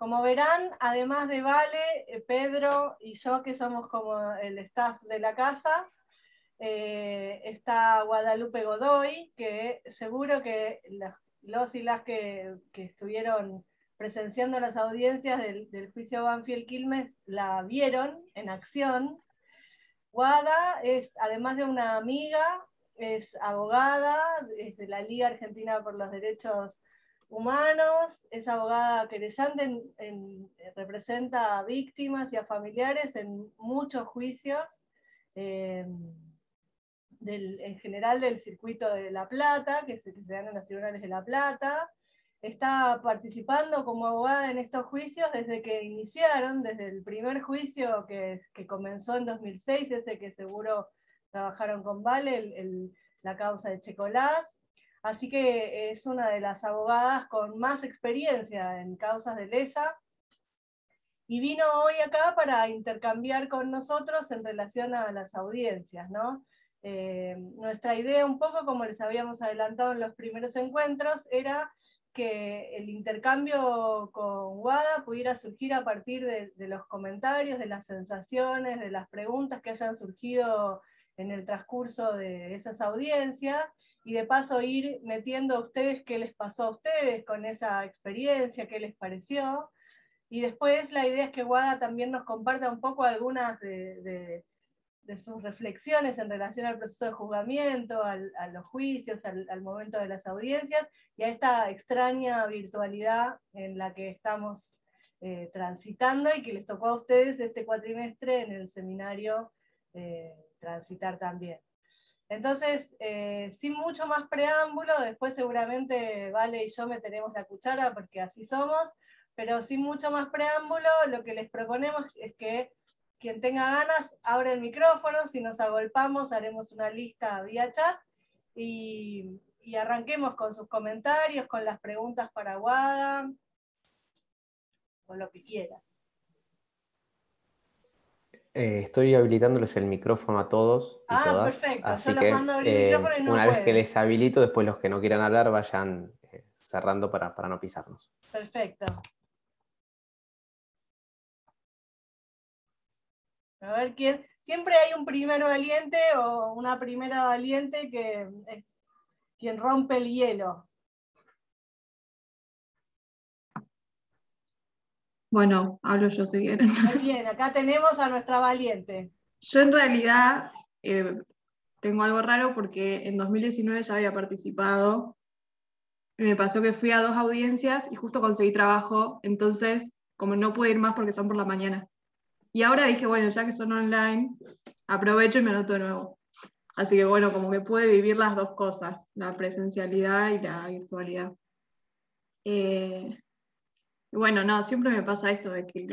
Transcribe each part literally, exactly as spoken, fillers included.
Como verán, además de Vale, Pedro y yo, que somos como el staff de la casa, eh, está Guadalupe Godoy, que seguro que los, los y las que, que estuvieron presenciando las audiencias del, del juicio Banfield-Quilmes la vieron en acción. Guada es, además de una amiga, es abogada, es de la Liga Argentina por los Derechos Humanos, es abogada querellante, en, en, representa a víctimas y a familiares en muchos juicios, eh, del, en general del circuito de La Plata, que se, que se dan en los tribunales de La Plata. Está participando como abogada en estos juicios desde que iniciaron, desde el primer juicio que, que comenzó en dos mil seis, ese que seguro trabajaron con Vale, el, el, la causa de Checolás. Así que es una de las abogadas con más experiencia en causas de lesa, y vino hoy acá para intercambiar con nosotros en relación a las audiencias, ¿no? Eh, nuestra idea un poco, como les habíamos adelantado en los primeros encuentros, era que el intercambio con Guada pudiera surgir a partir de, de los comentarios, de las sensaciones, de las preguntas que hayan surgido en el transcurso de esas audiencias, y de paso ir metiendo a ustedes qué les pasó a ustedes con esa experiencia, qué les pareció. Y después la idea es que Guada también nos comparta un poco algunas de, de, de sus reflexiones en relación al proceso de juzgamiento, al, a los juicios, al, al momento de las audiencias, y a esta extraña virtualidad en la que estamos eh, transitando y que les tocó a ustedes este cuatrimestre en el seminario eh, transitar también. Entonces, eh, sin mucho más preámbulo, después seguramente Vale y yo meteremos la cuchara porque así somos, pero sin mucho más preámbulo, lo que les proponemos es que quien tenga ganas abre el micrófono, si nos agolpamos haremos una lista vía chat, y, y arranquemos con sus comentarios, con las preguntas para Guada, con lo que quieran. Eh, estoy habilitándoles el micrófono a todos y Ah, todas, perfecto, yo así los mando que a abrir el eh, micrófono y no una vez que pueden. les habilito, después los que no quieran hablar vayan eh, cerrando para, para no pisarnos. Perfecto. A ver quién. Siempre hay un primero valiente o una primera valiente que es quien rompe el hielo. Bueno, hablo yo si quieren. Muy bien, acá tenemos a nuestra valiente. Yo en realidad eh, tengo algo raro porque en dos mil diecinueve ya había participado. Y me pasó que fui a dos audiencias y justo conseguí trabajo, entonces como no pude ir más porque son por la mañana. Y ahora dije, bueno, ya que son online, aprovecho y me anoto de nuevo. Así que bueno, como que pude vivir las dos cosas, la presencialidad y la virtualidad. Eh, bueno, no, siempre me pasa esto de que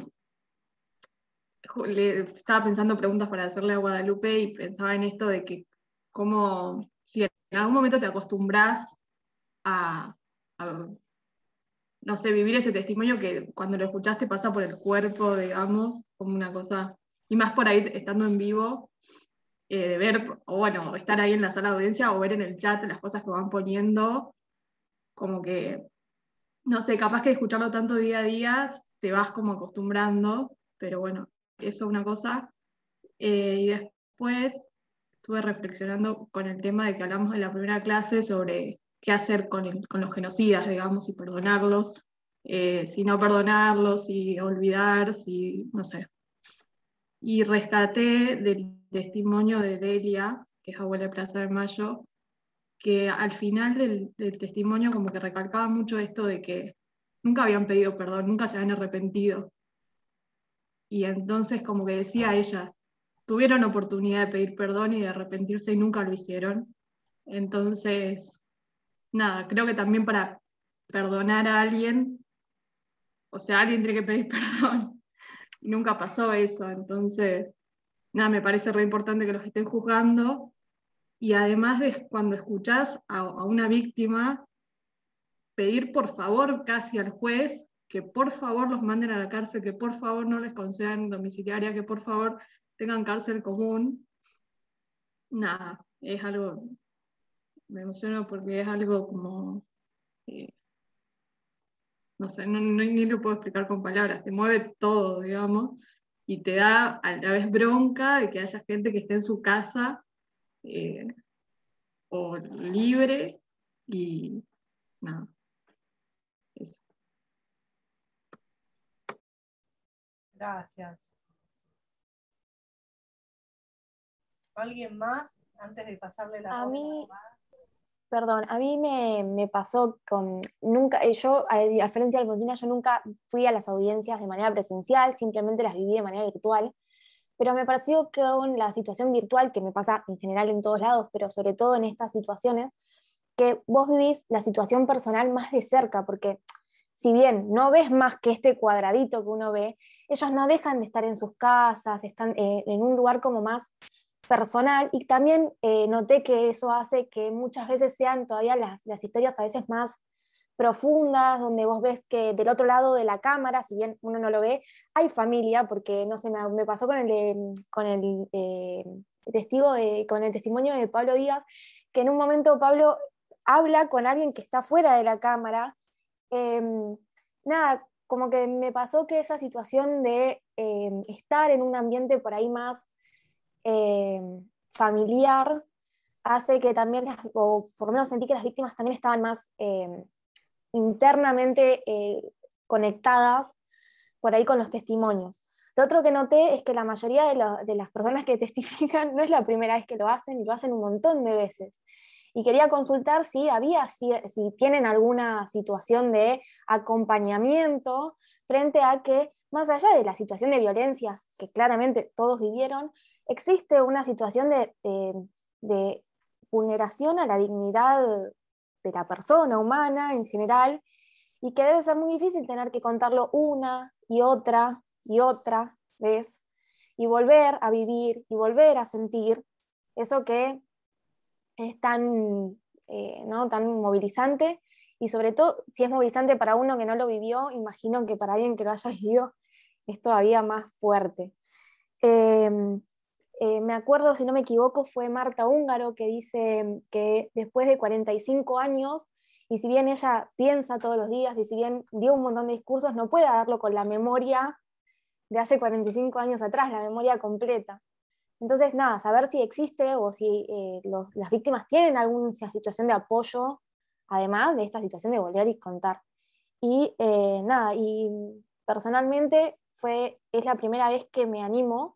le, estaba pensando preguntas para hacerle a Guadalupe y pensaba en esto de que como si en algún momento te acostumbras a, a, no sé, vivir ese testimonio que cuando lo escuchaste pasa por el cuerpo, digamos, como una cosa, y más por ahí estando en vivo, eh, de ver, o bueno, estar ahí en la sala de audiencia o ver en el chat las cosas que van poniendo, como que, no sé, capaz que escucharlo tanto día a día te vas como acostumbrando, pero bueno, eso es una cosa. Eh, y después estuve reflexionando con el tema de que hablamos en la primera clase sobre qué hacer con, el, con los genocidas, digamos, y perdonarlos, eh, si no perdonarlos, si olvidar, si, no sé. Y rescaté del testimonio de Delia, que es abuela de Plaza de Mayo, que al final del, del testimonio como que recalcaba mucho esto de que nunca habían pedido perdón, nunca se habían arrepentido. Y entonces como que decía ella, tuvieron oportunidad de pedir perdón y de arrepentirse y nunca lo hicieron. Entonces, nada, creo que también para perdonar a alguien, o sea, alguien tiene que pedir perdón y nunca pasó eso. Entonces, nada, me parece re importante que los estén juzgando y además de cuando escuchás a, a una víctima pedir por favor casi al juez que por favor los manden a la cárcel, que por favor no les concedan domiciliaria, que por favor tengan cárcel común. Nada, es algo, me emociono porque es algo como, eh, no sé, no, no- ni lo puedo explicar con palabras, te mueve todo, digamos, y te da a la vez bronca de que haya gente que esté en su casa eh, o libre y nada, eso. Gracias. ¿Alguien más antes de pasarle la A voz? mí, perdón, a mí me, me pasó con, nunca, eh, yo, a diferencia de Alfonsina, yo nunca fui a las audiencias de manera presencial, simplemente las viví de manera virtual, pero me pareció que con la situación virtual, que me pasa en general en todos lados, pero sobre todo en estas situaciones, que vos vivís la situación personal más de cerca, porque si bien no ves más que este cuadradito que uno ve, ellos no dejan de estar en sus casas, están eh, en un lugar como más personal, y también eh, noté que eso hace que muchas veces sean todavía las, las historias a veces más profundas, donde vos ves que del otro lado de la cámara, si bien uno no lo ve, hay familia, porque no sé, me, me pasó con el, eh, con el eh, testigo de, con el testimonio de Pablo Díaz, que en un momento Pablo habla con alguien que está fuera de la cámara. Eh, nada, como que me pasó que esa situación de eh, estar en un ambiente por ahí más eh, familiar hace que también, las, o por lo menos sentí que las víctimas también estaban más eh, internamente eh, conectadas por ahí con los testimonios. Lo otro que noté es que la mayoría de, lo, de las personas que testifican no es la primera vez que lo hacen, y lo hacen un montón de veces. Y quería consultar si había, si, si tienen alguna situación de acompañamiento frente a que, más allá de la situación de violencias que claramente todos vivieron, existe una situación de, de, de vulneración a la dignidad de la persona humana en general, y que debe ser muy difícil tener que contarlo una y otra y otra vez, y volver a vivir y volver a sentir eso que es tan, eh, ¿no? tan movilizante, y sobre todo si es movilizante para uno que no lo vivió, imagino que para alguien que lo haya vivido es todavía más fuerte. Eh, eh, me acuerdo, si no me equivoco, fue Marta Húngaro que dice que después de cuarenta y cinco años, y si bien ella piensa todos los días, y si bien dio un montón de discursos, no puede darlo con la memoria de hace cuarenta y cinco años atrás, la memoria completa. Entonces, nada, saber si existe o si eh, los, las víctimas tienen alguna situación de apoyo, además de esta situación de volver y contar. Y eh, nada, y personalmente fue, es la primera vez que me animo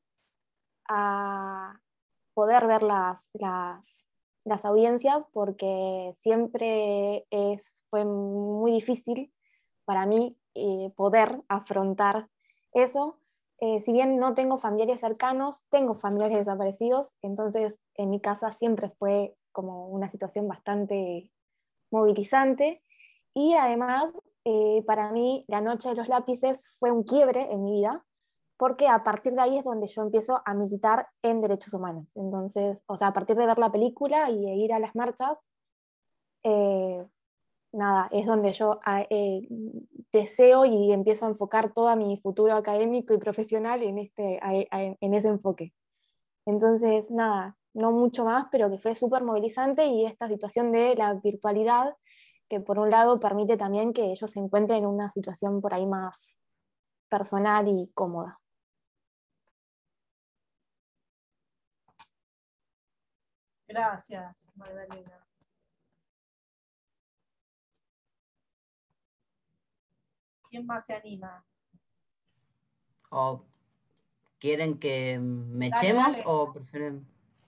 a poder ver las, las, las audiencias, porque siempre es, fue muy difícil para mí eh, poder afrontar eso. Eh, si bien no tengo familiares cercanos, tengo familiares desaparecidos, entonces en mi casa siempre fue como una situación bastante movilizante, y además eh, para mí la Noche de los Lápices fue un quiebre en mi vida, porque a partir de ahí es donde yo empiezo a militar en derechos humanos. Entonces, o sea, a partir de ver la película y de ir a las marchas, eh, nada, es donde yo eh, deseo y empiezo a enfocar todo mi futuro académico y profesional en, este, en ese enfoque. Entonces, nada, no mucho más, pero que fue súper movilizante, y esta situación de la virtualidad, que por un lado permite también que ellos se encuentren en una situación por ahí más personal y cómoda. Gracias, Magdalena. ¿Quién más se anima? ¿O quieren que me Dale, echemos dale. o prefieren?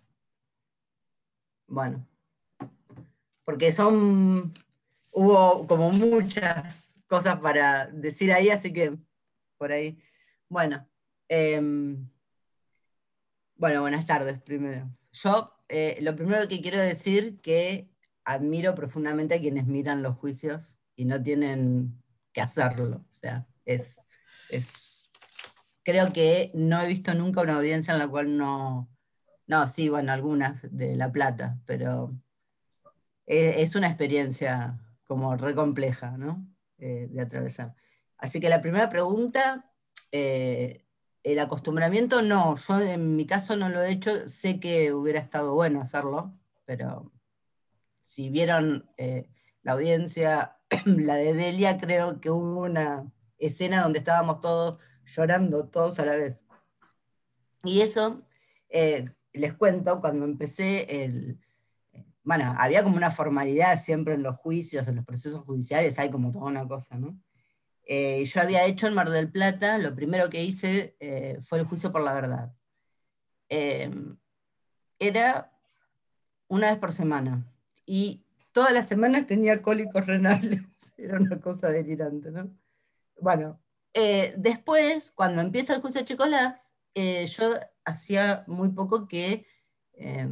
Bueno, porque son, hubo como muchas cosas para decir ahí, así que por ahí. Bueno, eh, bueno, buenas tardes primero. Yo eh, lo primero que quiero decir que admiro profundamente a quienes miran los juicios y no tienen que hacerlo. O sea, es, es creo que no he visto nunca una audiencia en la cual no, no, sí, bueno, algunas de La Plata, pero es, es una experiencia como re compleja, ¿no? Eh, de atravesar. Así que la primera pregunta, eh, el acostumbramiento no, yo en mi caso no lo he hecho, sé que hubiera estado bueno hacerlo, pero si vieron eh, la audiencia, la de Delia, creo que hubo una escena donde estábamos todos llorando, todos a la vez. Y eso, eh, les cuento, cuando empecé el... Bueno, había como una formalidad siempre en los juicios, en los procesos judiciales, hay como toda una cosa, ¿no? Eh, yo había hecho en Mar del Plata, lo primero que hice eh, fue el juicio por la verdad. Eh, era una vez por semana, y todas las semanas tenía cólicos renales, era una cosa delirante, ¿no? Bueno, eh, después, cuando empieza el juicio de Chicolás, eh, yo hacía muy poco que... Eh,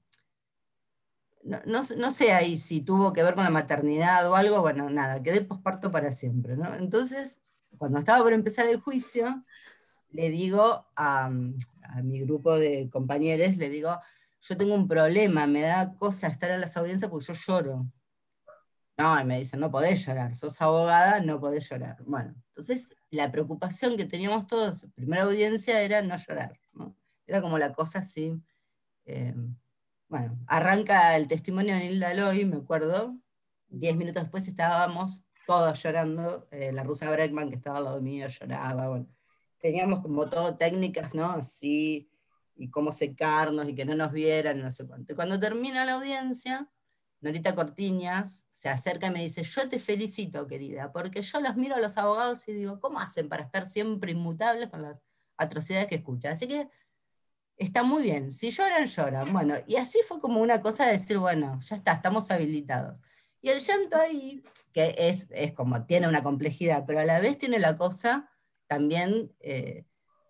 No, no, no sé ahí si tuvo que ver con la maternidad o algo, bueno, nada, quedé posparto para siempre, ¿no? Entonces, cuando estaba por empezar el juicio, le digo a, a mi grupo de compañeros, le digo, yo tengo un problema, me da cosa estar en las audiencias porque yo lloro. No, y me dicen, no podés llorar, sos abogada, no podés llorar. Bueno, entonces la preocupación que teníamos todos, primera audiencia, era no llorar, ¿no? Era como la cosa así... Eh, Bueno, arranca el testimonio de Nilda Loy, me acuerdo. Diez minutos después estábamos todos llorando. Eh, la rusa Breckman, que estaba al lado mío, lloraba. Bueno, teníamos como todo técnicas, ¿no? Así, y cómo secarnos y que no nos vieran, no sé cuánto. Y cuando termina la audiencia, Norita Cortiñas se acerca y me dice, yo te felicito, querida, porque yo los miro a los abogados y digo, ¿cómo hacen para estar siempre inmutables con las atrocidades que escuchan? Así que está muy bien, si lloran, lloran. Bueno, y así fue como una cosa de decir, bueno, ya está, estamos habilitados. Y el llanto ahí, que es, es como, tiene una complejidad, pero a la vez tiene la cosa también eh,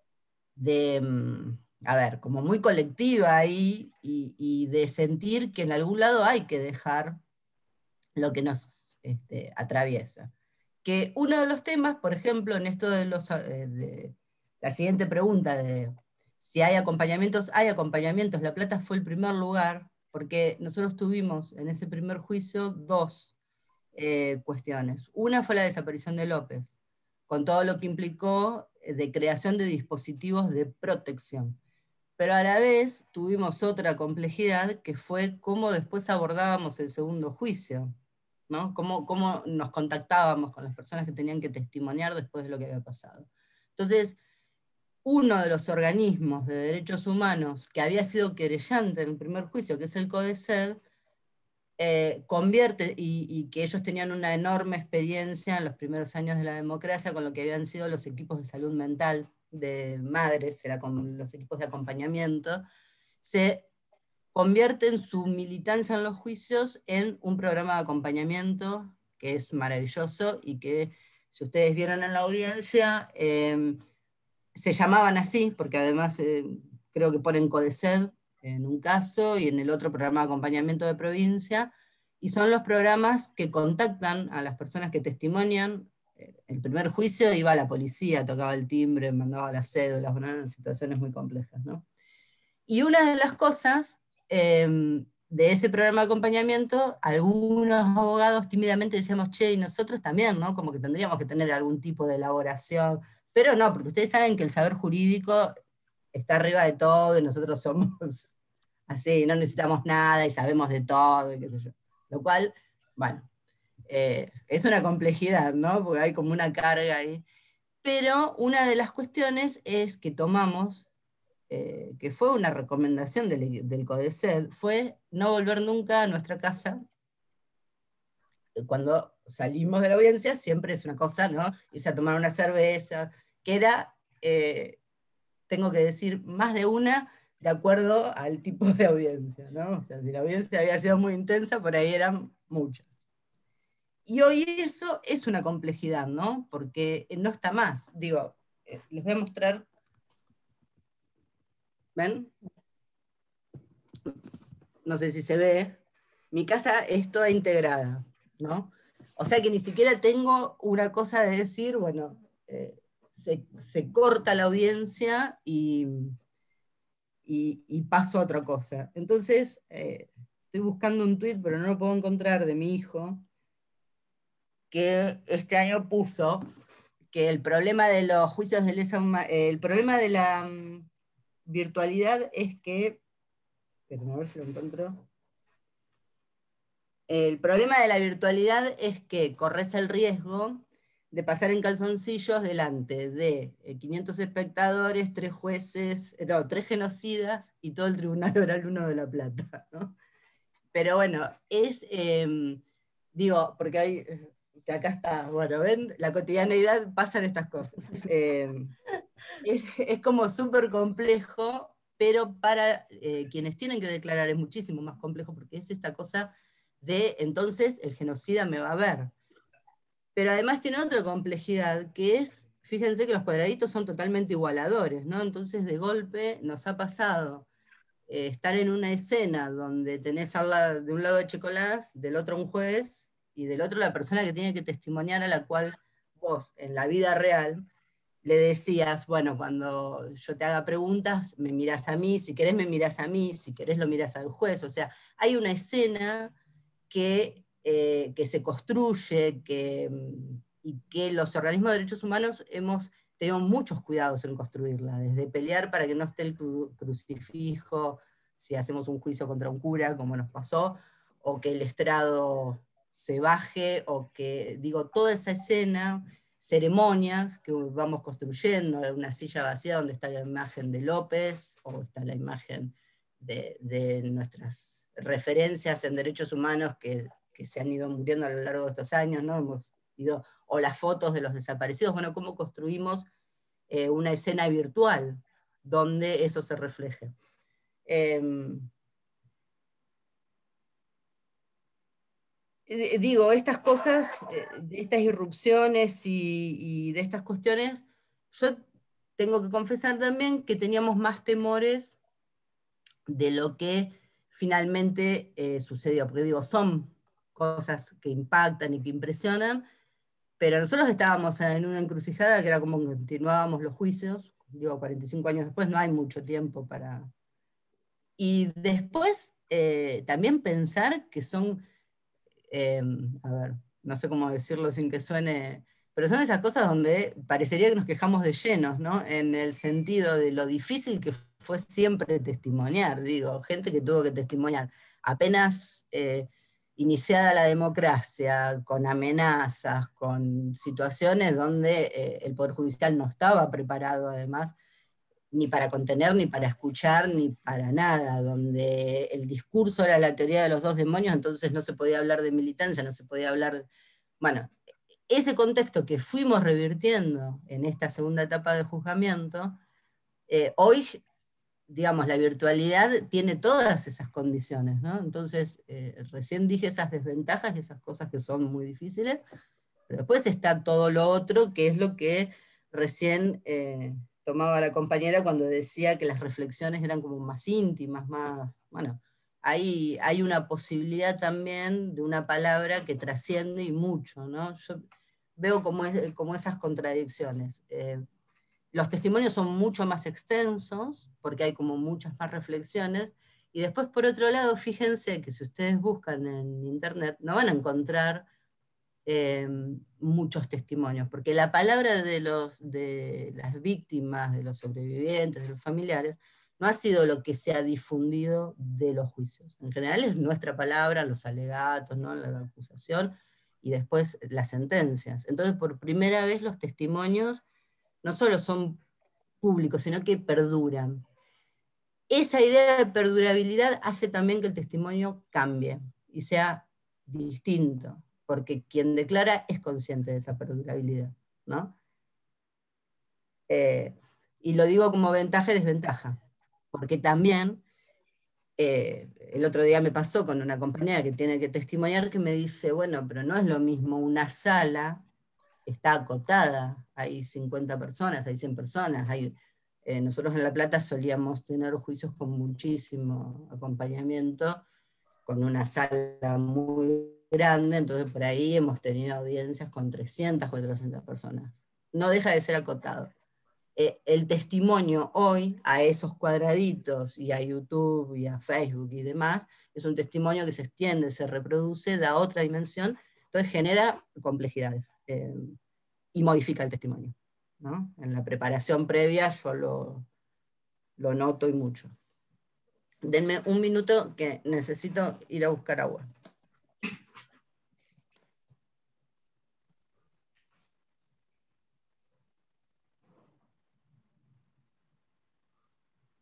de, a ver, como muy colectiva ahí, y, y de sentir que en algún lado hay que dejar lo que nos este, atraviesa. Que uno de los temas, por ejemplo, en esto de, los, de la siguiente pregunta de si hay acompañamientos, hay acompañamientos. La Plata fue el primer lugar, porque nosotros tuvimos en ese primer juicio dos eh, cuestiones. Una fue la desaparición de López, con todo lo que implicó de creación de dispositivos de protección. Pero a la vez tuvimos otra complejidad, que fue cómo después abordábamos el segundo juicio, ¿no? Cómo, cómo nos contactábamos con las personas que tenían que testimoniar después de lo que había pasado. Entonces, uno de los organismos de derechos humanos que había sido querellante en el primer juicio, que es el CODECED, eh, convierte, y, y que ellos tenían una enorme experiencia en los primeros años de la democracia con lo que habían sido los equipos de salud mental de madres, era con los equipos de acompañamiento, se convierte en su militancia en los juicios en un programa de acompañamiento que es maravilloso y que, si ustedes vieron en la audiencia, eh, se llamaban así, porque además eh, creo que ponen CODECED en un caso y en el otro programa de acompañamiento de provincia, y son los programas que contactan a las personas que testimonian. El primer juicio iba a la policía, tocaba el timbre, mandaba las cédulas, bueno, eran situaciones muy complejas, ¿no? Y una de las cosas eh, de ese programa de acompañamiento, algunos abogados tímidamente decíamos, che, y nosotros también, ¿no? Como que tendríamos que tener algún tipo de elaboración, pero no, porque ustedes saben que el saber jurídico está arriba de todo y nosotros somos así, no necesitamos nada y sabemos de todo, y qué sé yo. Lo cual, bueno, eh, es una complejidad, ¿no? Porque hay como una carga ahí. Pero una de las cuestiones es que tomamos, eh, que fue una recomendación del, del CODECED, fue no volver nunca a nuestra casa. Cuando salimos de la audiencia siempre es una cosa, ¿no? Irse a tomar una cerveza, que era, eh, tengo que decir, más de una de acuerdo al tipo de audiencia, ¿no? O sea, si la audiencia había sido muy intensa, por ahí eran muchas. Y hoy eso es una complejidad, ¿no? Porque no está más. Digo, eh, les voy a mostrar. ¿Ven? No sé si se ve. Mi casa es toda integrada, ¿no? O sea que ni siquiera tengo una cosa de decir, bueno, eh, se, se corta la audiencia y, y, y paso a otra cosa. Entonces, eh, estoy buscando un tuit, pero no lo puedo encontrar, de mi hijo, que este año puso que el problema de los juicios de lesa humanidad, el problema de la um, virtualidad es que, esperen a ver si lo encuentro. El problema de la virtualidad es que corres el riesgo de pasar en calzoncillos delante de quinientos espectadores, tres jueces, no, tres genocidas y todo el Tribunal Oral uno de La Plata, ¿no? Pero bueno, es, eh, digo, porque hay, que acá está, bueno, ven, la cotidianeidad pasan estas cosas. Eh, es, es como súper complejo, pero para eh, quienes tienen que declarar es muchísimo más complejo, porque es esta cosa de, entonces, el genocida me va a ver. Pero además tiene otra complejidad, que es, fíjense que los cuadraditos son totalmente igualadores, ¿no? Entonces, de golpe, nos ha pasado eh, estar en una escena donde tenés al lado, de un lado a Checolás, del otro un juez, y del otro la persona que tiene que testimoniar, a la cual vos, en la vida real, le decías, bueno, cuando yo te haga preguntas, me mirás a mí, si querés me mirás a mí, si querés lo mirás al juez. O sea, hay una escena que, eh, que se construye, que, y que los organismos de derechos humanos hemos tenido muchos cuidados en construirla, desde pelear para que no esté el cru crucifijo, si hacemos un juicio contra un cura, como nos pasó, o que el estrado se baje, o que, digo, toda esa escena, ceremonias que vamos construyendo, una silla vacía donde está la imagen de López, o está la imagen de, de nuestras referencias en derechos humanos que, que se han ido muriendo a lo largo de estos años, ¿no? Hemos ido, o las fotos de los desaparecidos, bueno, cómo construimos eh, una escena virtual donde eso se refleje. Eh, digo, estas cosas, de estas irrupciones y, y de estas cuestiones, yo tengo que confesar también que teníamos más temores de lo que finalmente eh, sucedió, porque digo, son cosas que impactan y que impresionan, pero nosotros estábamos en una encrucijada que era como que continuábamos los juicios, digo, cuarenta y cinco años después, no hay mucho tiempo para... Y después eh, también pensar que son... Eh, a ver, no sé cómo decirlo sin que suene, pero son esas cosas donde parecería que nos quejamos de llenos, ¿no? En el sentido de lo difícil que fue siempre testimoniar, digo, gente que tuvo que testimoniar. Apenas eh, iniciada la democracia, con amenazas, con situaciones donde eh, el Poder Judicial no estaba preparado, además, ni para contener, ni para escuchar, ni para nada, donde el discurso era la teoría de los dos demonios, entonces no se podía hablar de militancia, no se podía hablar de... Bueno, ese contexto que fuimos revirtiendo en esta segunda etapa de juzgamiento, eh, hoy, digamos, la virtualidad tiene todas esas condiciones, ¿no? Entonces, eh, recién dije esas desventajas y esas cosas que son muy difíciles, pero después está todo lo otro, que es lo que recién... Eh, tomaba la compañera cuando decía que las reflexiones eran como más íntimas, más, bueno, hay, hay una posibilidad también de una palabra que trasciende y mucho, ¿no? Yo veo como, es, como esas contradicciones. Eh, los testimonios son mucho más extensos, porque hay como muchas más reflexiones, y después por otro lado, fíjense que si ustedes buscan en internet, no van a encontrar Eh, muchos testimonios, porque la palabra de, los, de las víctimas, de los sobrevivientes, de los familiares, no ha sido lo que se ha difundido de los juicios. En general es nuestra palabra, los alegatos, ¿no? La acusación, y después las sentencias. Entonces, por primera vez los testimonios no solo son públicos, sino que perduran. Esa idea de perdurabilidad hace también que el testimonio cambie y sea distinto, porque quien declara es consciente de esa perdurabilidad, ¿no? Eh, y lo digo como ventaja y desventaja, porque también eh, el otro día me pasó con una compañera que tiene que testimoniar que me dice, bueno, pero no es lo mismo una sala, está acotada, hay cincuenta personas, hay cien personas, hay, eh, nosotros en La Plata solíamos tener juicios con muchísimo acompañamiento, con una sala muy grande, entonces por ahí hemos tenido audiencias con trescientas, cuatrocientas personas. No deja de ser acotado. Eh, el testimonio hoy a esos cuadraditos y a YouTube y a Facebook y demás, es un testimonio que se extiende, se reproduce, da otra dimensión, entonces genera complejidades eh, y modifica el testimonio, ¿no? En la preparación previa yo lo, lo noto y mucho. Denme un minuto que necesito ir a buscar agua.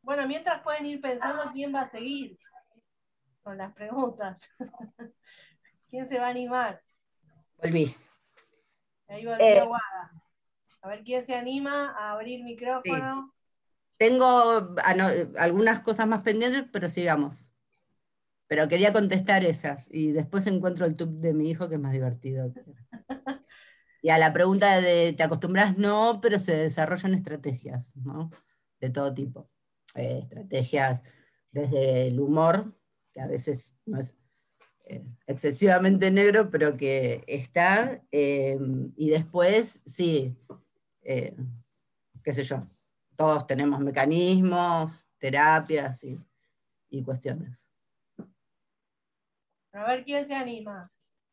Bueno, mientras pueden ir pensando quién va a seguir con las preguntas. ¿Quién se va a animar? Volví. Ahí volvió Eh, Guada. A ver quién se anima a abrir micrófono. Sí. Tengo ano- algunas cosas más pendientes, pero sigamos. Pero quería contestar esas y después encuentro el tub de mi hijo que es más divertido. Y a la pregunta de ¿te acostumbras? No, pero se desarrollan estrategias, ¿no? De todo tipo. Eh, estrategias desde el humor, que a veces no es eh, excesivamente negro, pero que está. eh, y después, sí, eh, qué sé yo, todos tenemos mecanismos, terapias y, y cuestiones. A ver quién se anima.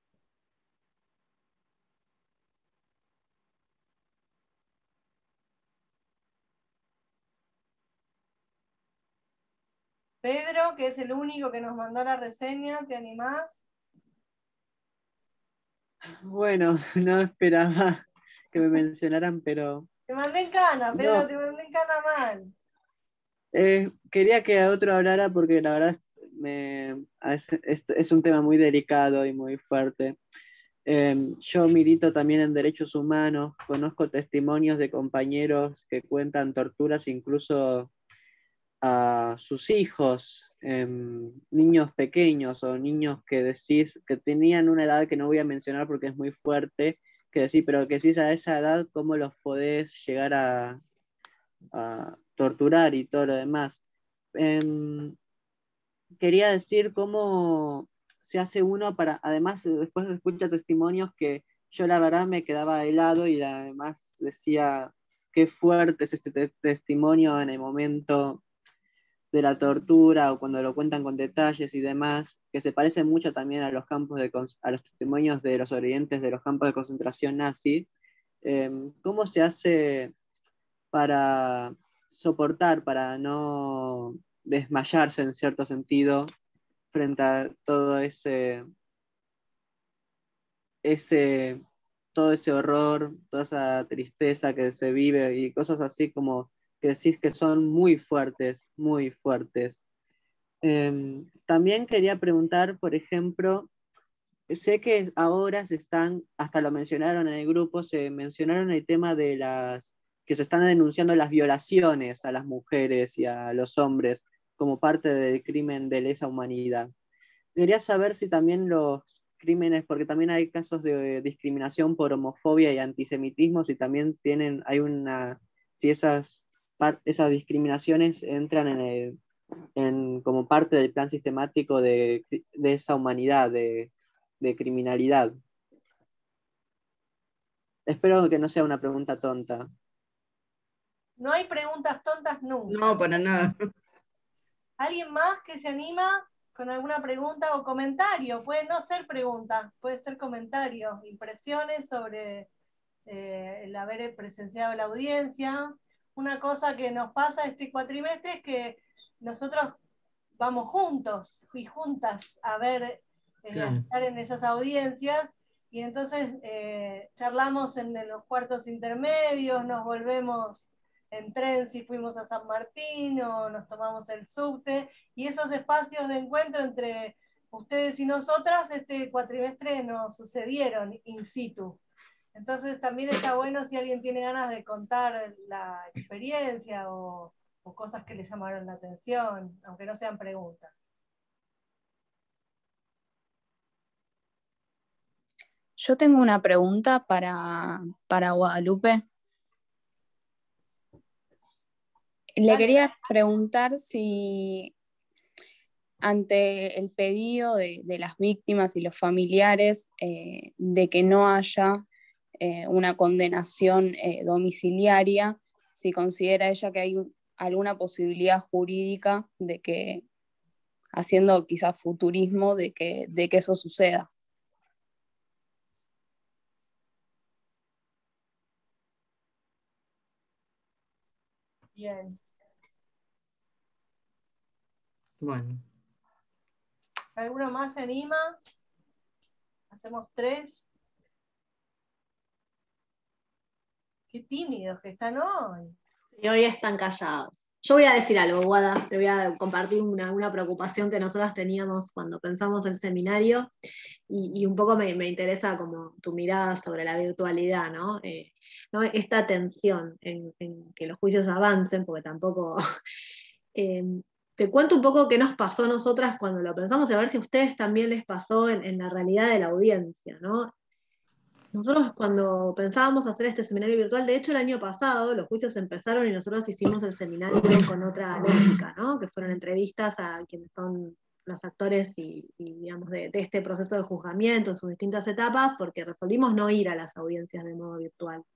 Pedro, que es el único que nos mandó la reseña, ¿te animás? Bueno, no esperaba que me mencionaran, pero Te mandé en cana, Pedro, no, te mandé en cana mal. eh, quería que otro hablara porque la verdad me, es, es- es un tema muy delicado y muy fuerte. Eh, yo milito también en derechos humanos, conozco testimonios de compañeros que cuentan torturas incluso a sus hijos, em, niños pequeños o niños que decís que tenían una edad que no voy a mencionar porque es muy fuerte, que decís, pero que decís a esa edad cómo los podés llegar a, a torturar y todo lo demás. Em, Quería decir cómo se hace uno para, además después escucha testimonios que yo la verdad me quedaba helado y además decía qué fuerte es este te- testimonio en el momento de la tortura o cuando lo cuentan con detalles y demás, que se parecen mucho también a los campos de a los testimonios de los sobrevivientes de los campos de concentración nazi. Eh, ¿Cómo se hace para soportar, para no desmayarse en cierto sentido frente a todo ese, ese, todo ese horror, toda esa tristeza que se vive y cosas así como que decís que son muy fuertes, muy fuertes? Eh, también quería preguntar, por ejemplo, sé que ahora se están, hasta lo mencionaron en el grupo, se mencionaron el tema de las, que se están denunciando las violaciones a las mujeres y a los hombres como parte del crimen de lesa humanidad. Quería saber si también los crímenes, porque también hay casos de discriminación por homofobia y antisemitismo, si también tienen, hay una, si esas, esas discriminaciones entran en el en, como parte del plan sistemático de, de esa humanidad, de, de criminalidad. Espero que no sea una pregunta tonta. No hay preguntas tontas nunca. No, para nada. ¿Alguien más que se anima con alguna pregunta o comentario? Puede no ser pregunta, puede ser comentario, impresiones sobre eh, el haber presenciado la audiencia. Una cosa que nos pasa este cuatrimestre es que nosotros vamos juntos y juntas a ver, eh, Claro. a estar en esas audiencias, y entonces eh, charlamos en, en los cuartos intermedios, nos volvemos en tren si fuimos a San Martín o nos tomamos el subte, y esos espacios de encuentro entre ustedes y nosotras este cuatrimestre nos sucedieron in situ. Entonces también está bueno si alguien tiene ganas de contar la experiencia o, o cosas que le llamaron la atención, aunque no sean preguntas. Yo tengo una pregunta para, para Guadalupe. Le Dale, quería dale. preguntar si ante el pedido de, de las víctimas y los familiares eh, de que no haya eh, una condenación eh, domiciliaria, si considera ella que hay un, alguna posibilidad jurídica de que, haciendo quizás futurismo, de que, de que eso suceda. Bien. Bueno. ¿Alguno más se anima? Hacemos tres. Qué tímidos que están hoy. Y hoy están callados. Yo voy a decir algo, Guada, te voy a compartir una, una preocupación que nosotros teníamos cuando pensamos el seminario, y, y un poco me, me interesa como tu mirada sobre la virtualidad, ¿no? Eh, ¿no? Esta tensión en, en que los juicios avancen, porque tampoco... eh, te cuento un poco qué nos pasó a nosotras cuando lo pensamos, y a ver si a ustedes también les pasó en, en la realidad de la audiencia, ¿no? Nosotros cuando pensábamos hacer este seminario virtual, de hecho el año pasado los juicios empezaron y nosotros hicimos el seminario con otra lógica, ¿no? Que fueron entrevistas a quienes son los actores y, y digamos, de, de este proceso de juzgamiento en sus distintas etapas, porque resolvimos no ir a las audiencias de modo virtual.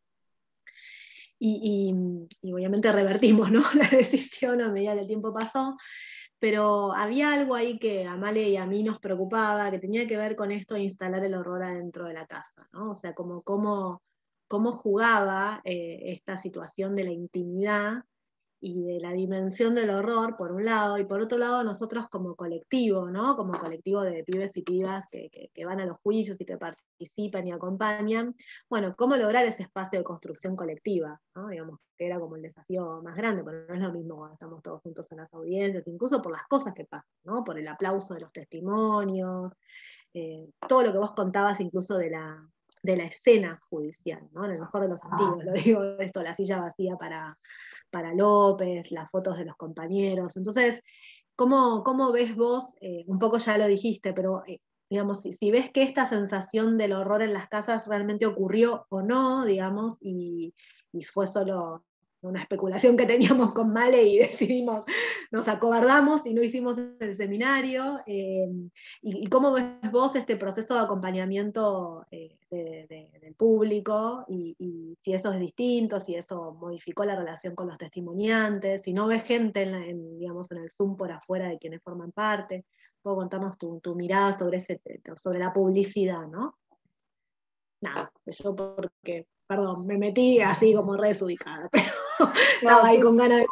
Y, y, y obviamente revertimos, ¿no? La decisión a medida que el tiempo pasó, pero había algo ahí que a Male y a mí nos preocupaba, que tenía que ver con esto de instalar el horror adentro de la casa, ¿no? O sea, como cómo, cómo jugaba eh, esta situación de la intimidad y de la dimensión del horror, por un lado, y por otro lado nosotros como colectivo, ¿no? Como colectivo de pibes y pibas que, que, que van a los juicios y que participan y acompañan, bueno, cómo lograr ese espacio de construcción colectiva, ¿no? Digamos, que era como el desafío más grande, pero no es lo mismo cuando estamos todos juntos en las audiencias, incluso por las cosas que pasan, ¿no? Por el aplauso de los testimonios, eh, todo lo que vos contabas incluso de la, de la escena judicial, ¿no? En el mejor de los sentidos, lo digo, esto, la silla vacía para, para López, las fotos de los compañeros. Entonces, ¿cómo, cómo ves vos, eh, un poco ya lo dijiste, pero eh, digamos, si, si ves que esta sensación del horror en las casas realmente ocurrió o no, digamos, y, y fue solo una especulación que teníamos con Male y decidimos, nos acobardamos y no hicimos el seminario, eh, y, y cómo ves vos este proceso de acompañamiento eh, de, de, del público, y, y si eso es distinto, si eso modificó la relación con los testimoniantes, si no ves gente en, la, en, digamos, en el Zoom por afuera de quienes forman parte. ¿Puedo contarnos tu, tu mirada sobre, ese, sobre la publicidad, ¿no? Nada, yo porque, perdón, me metí así como re desubicada, pero no, estaba ahí sí, con sí. ganas de...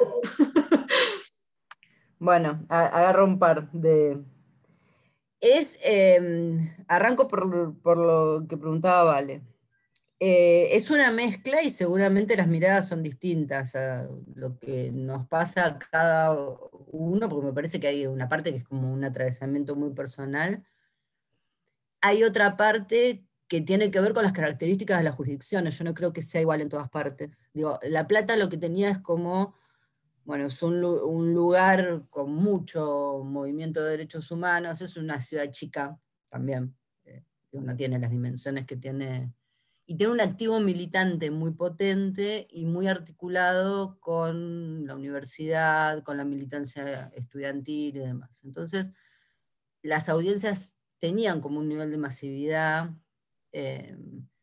Bueno, a, agarro un par de... Es, eh, arranco por, por lo que preguntaba Vale. Eh, es una mezcla y seguramente las miradas son distintas a lo que nos pasa a cada uno, porque me parece que hay una parte que es como un atravesamiento muy personal. Hay otra parte que tiene que ver con las características de las jurisdicciones. Yo no creo que sea igual en todas partes. Digo, La Plata lo que tenía es como, bueno, es un, un lugar con mucho movimiento de derechos humanos, es una ciudad chica también, eh, no tiene las dimensiones que tiene, y tiene un activo militante muy potente y muy articulado con la universidad, con la militancia estudiantil y demás. Entonces, las audiencias tenían como un nivel de masividad, eh,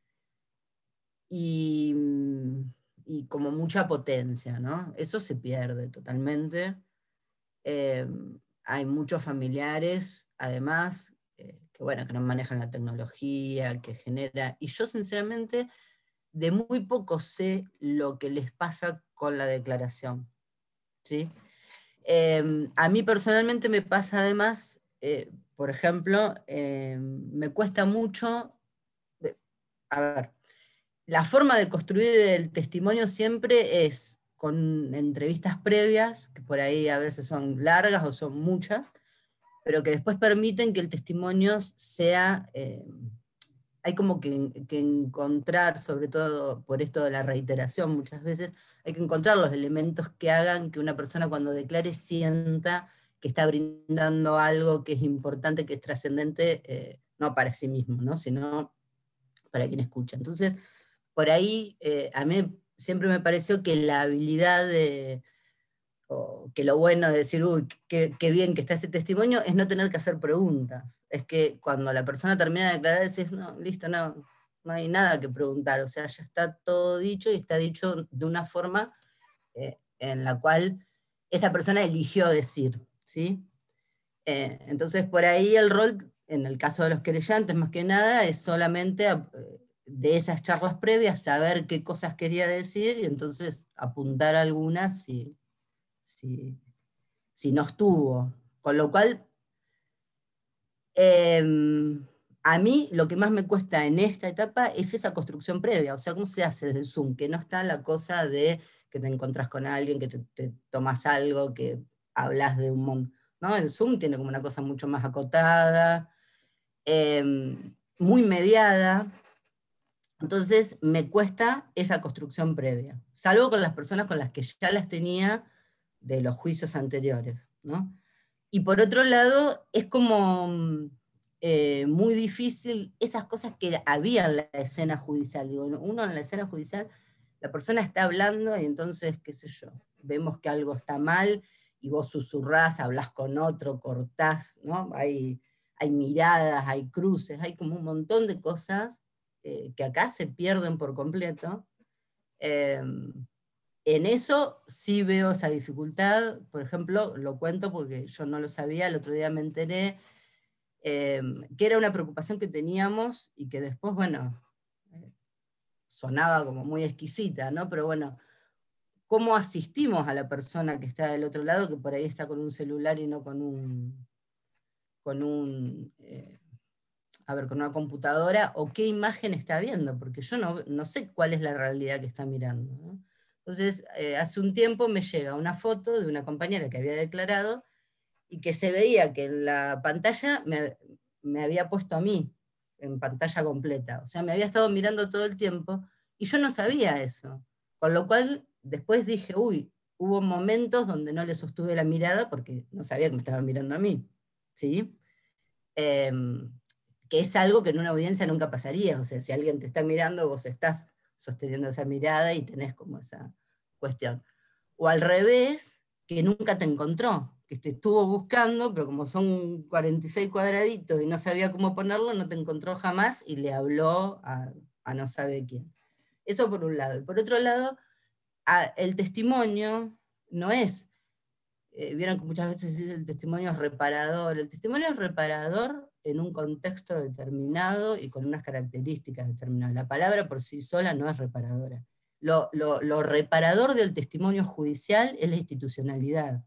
y, y como mucha potencia, ¿no? Eso se pierde totalmente. Eh, hay muchos familiares, además, eh, que bueno, que no manejan la tecnología, que genera, y yo sinceramente de muy poco sé lo que les pasa con la declaración, ¿sí? Eh, a mí personalmente me pasa además, eh, por ejemplo, eh, me cuesta mucho, a ver, la forma de construir el testimonio siempre es con entrevistas previas, que por ahí a veces son largas o son muchas, pero que después permiten que el testimonio sea, eh, hay como que, que encontrar, sobre todo por esto de la reiteración muchas veces, hay que encontrar los elementos que hagan que una persona cuando declare sienta que está brindando algo que es importante, que es trascendente, eh, no para sí mismo, ¿no? Sino para quien escucha. Entonces, por ahí eh, a mí siempre me pareció que la habilidad de, o que lo bueno de decir, uy, qué, qué bien que está este testimonio, es no tener que hacer preguntas. Es que cuando la persona termina de declarar, decís, no, listo, no, no hay nada que preguntar, o sea, ya está todo dicho y está dicho de una forma eh, en la cual esa persona eligió decir, ¿sí? Eh, entonces, por ahí el rol, en el caso de los querellantes, más que nada, es solamente eh, de esas charlas previas saber qué cosas quería decir y entonces apuntar algunas si, si, si no estuvo. Con lo cual, eh, a mí lo que más me cuesta en esta etapa es esa construcción previa, o sea, cómo se hace desde el Zoom, que no está la cosa de que te encontrás con alguien, que te, te tomas algo, que hablas de un montón, ¿no? El Zoom tiene como una cosa mucho más acotada, eh, muy mediada, entonces me cuesta esa construcción previa, salvo con las personas con las que ya las tenía de los juicios anteriores, ¿no? Y por otro lado, es como eh, muy difícil esas cosas que había en la escena judicial. Digo, uno en la escena judicial, la persona está hablando y entonces, qué sé yo, vemos que algo está mal y vos susurrás, hablás con otro, cortás, ¿no? Hay, hay miradas, hay cruces, hay como un montón de cosas eh, que acá se pierden por completo. Eh, En eso sí veo esa dificultad, por ejemplo, lo cuento porque yo no lo sabía, el otro día me enteré, eh, que era una preocupación que teníamos y que después, bueno, eh, sonaba como muy exquisita, ¿no? Pero bueno, ¿cómo asistimos a la persona que está del otro lado, que por ahí está con un celular y no con un, con un, eh, a ver, con una computadora, o qué imagen está viendo? Porque yo no, no sé cuál es la realidad que está mirando, ¿no? Entonces, eh, hace un tiempo me llega una foto de una compañera que había declarado y que se veía que en la pantalla me, me había puesto a mí, en pantalla completa. O sea, me había estado mirando todo el tiempo y yo no sabía eso. Con lo cual, después dije, uy, hubo momentos donde no le sostuve la mirada porque no sabía que me estaba mirando a mí. ¿Sí? Eh, que es algo que en una audiencia nunca pasaría. O sea, si alguien te está mirando, vos estás sosteniendo esa mirada y tenés como esa cuestión. O al revés, que nunca te encontró, que te estuvo buscando, pero como son cuarenta y seis cuadraditos y no sabía cómo ponerlo, no te encontró jamás y le habló a, a no sabe quién. Eso por un lado. Y por otro lado, a, el testimonio no es, eh, vieron que muchas veces dice el testimonio es reparador. El testimonio es reparador en un contexto determinado y con unas características determinadas. La palabra por sí sola no es reparadora. Lo, lo, lo reparador del testimonio judicial es la institucionalidad.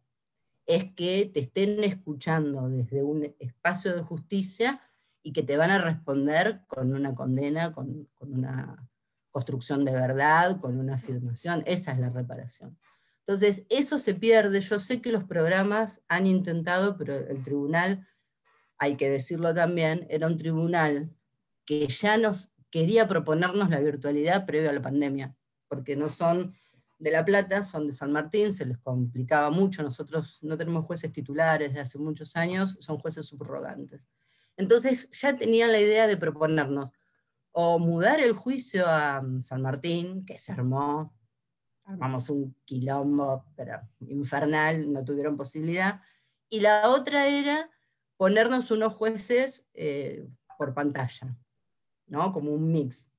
Es que te estén escuchando desde un espacio de justicia y que te van a responder con una condena, con, con una construcción de verdad, con una afirmación. Esa es la reparación. Entonces, eso se pierde. Yo sé que los programas han intentado, pero el tribunal, hay que decirlo también, era un tribunal que ya nos quería proponernos la virtualidad previo a la pandemia, porque no son de La Plata, son de San Martín, se les complicaba mucho, nosotros no tenemos jueces titulares de hace muchos años, son jueces subrogantes. Entonces ya tenían la idea de proponernos o mudar el juicio a San Martín, que se armó, armamos un quilombo, pero infernal, no tuvieron posibilidad, y la otra era ponernos unos jueces eh, por pantalla, ¿no? Como un mix.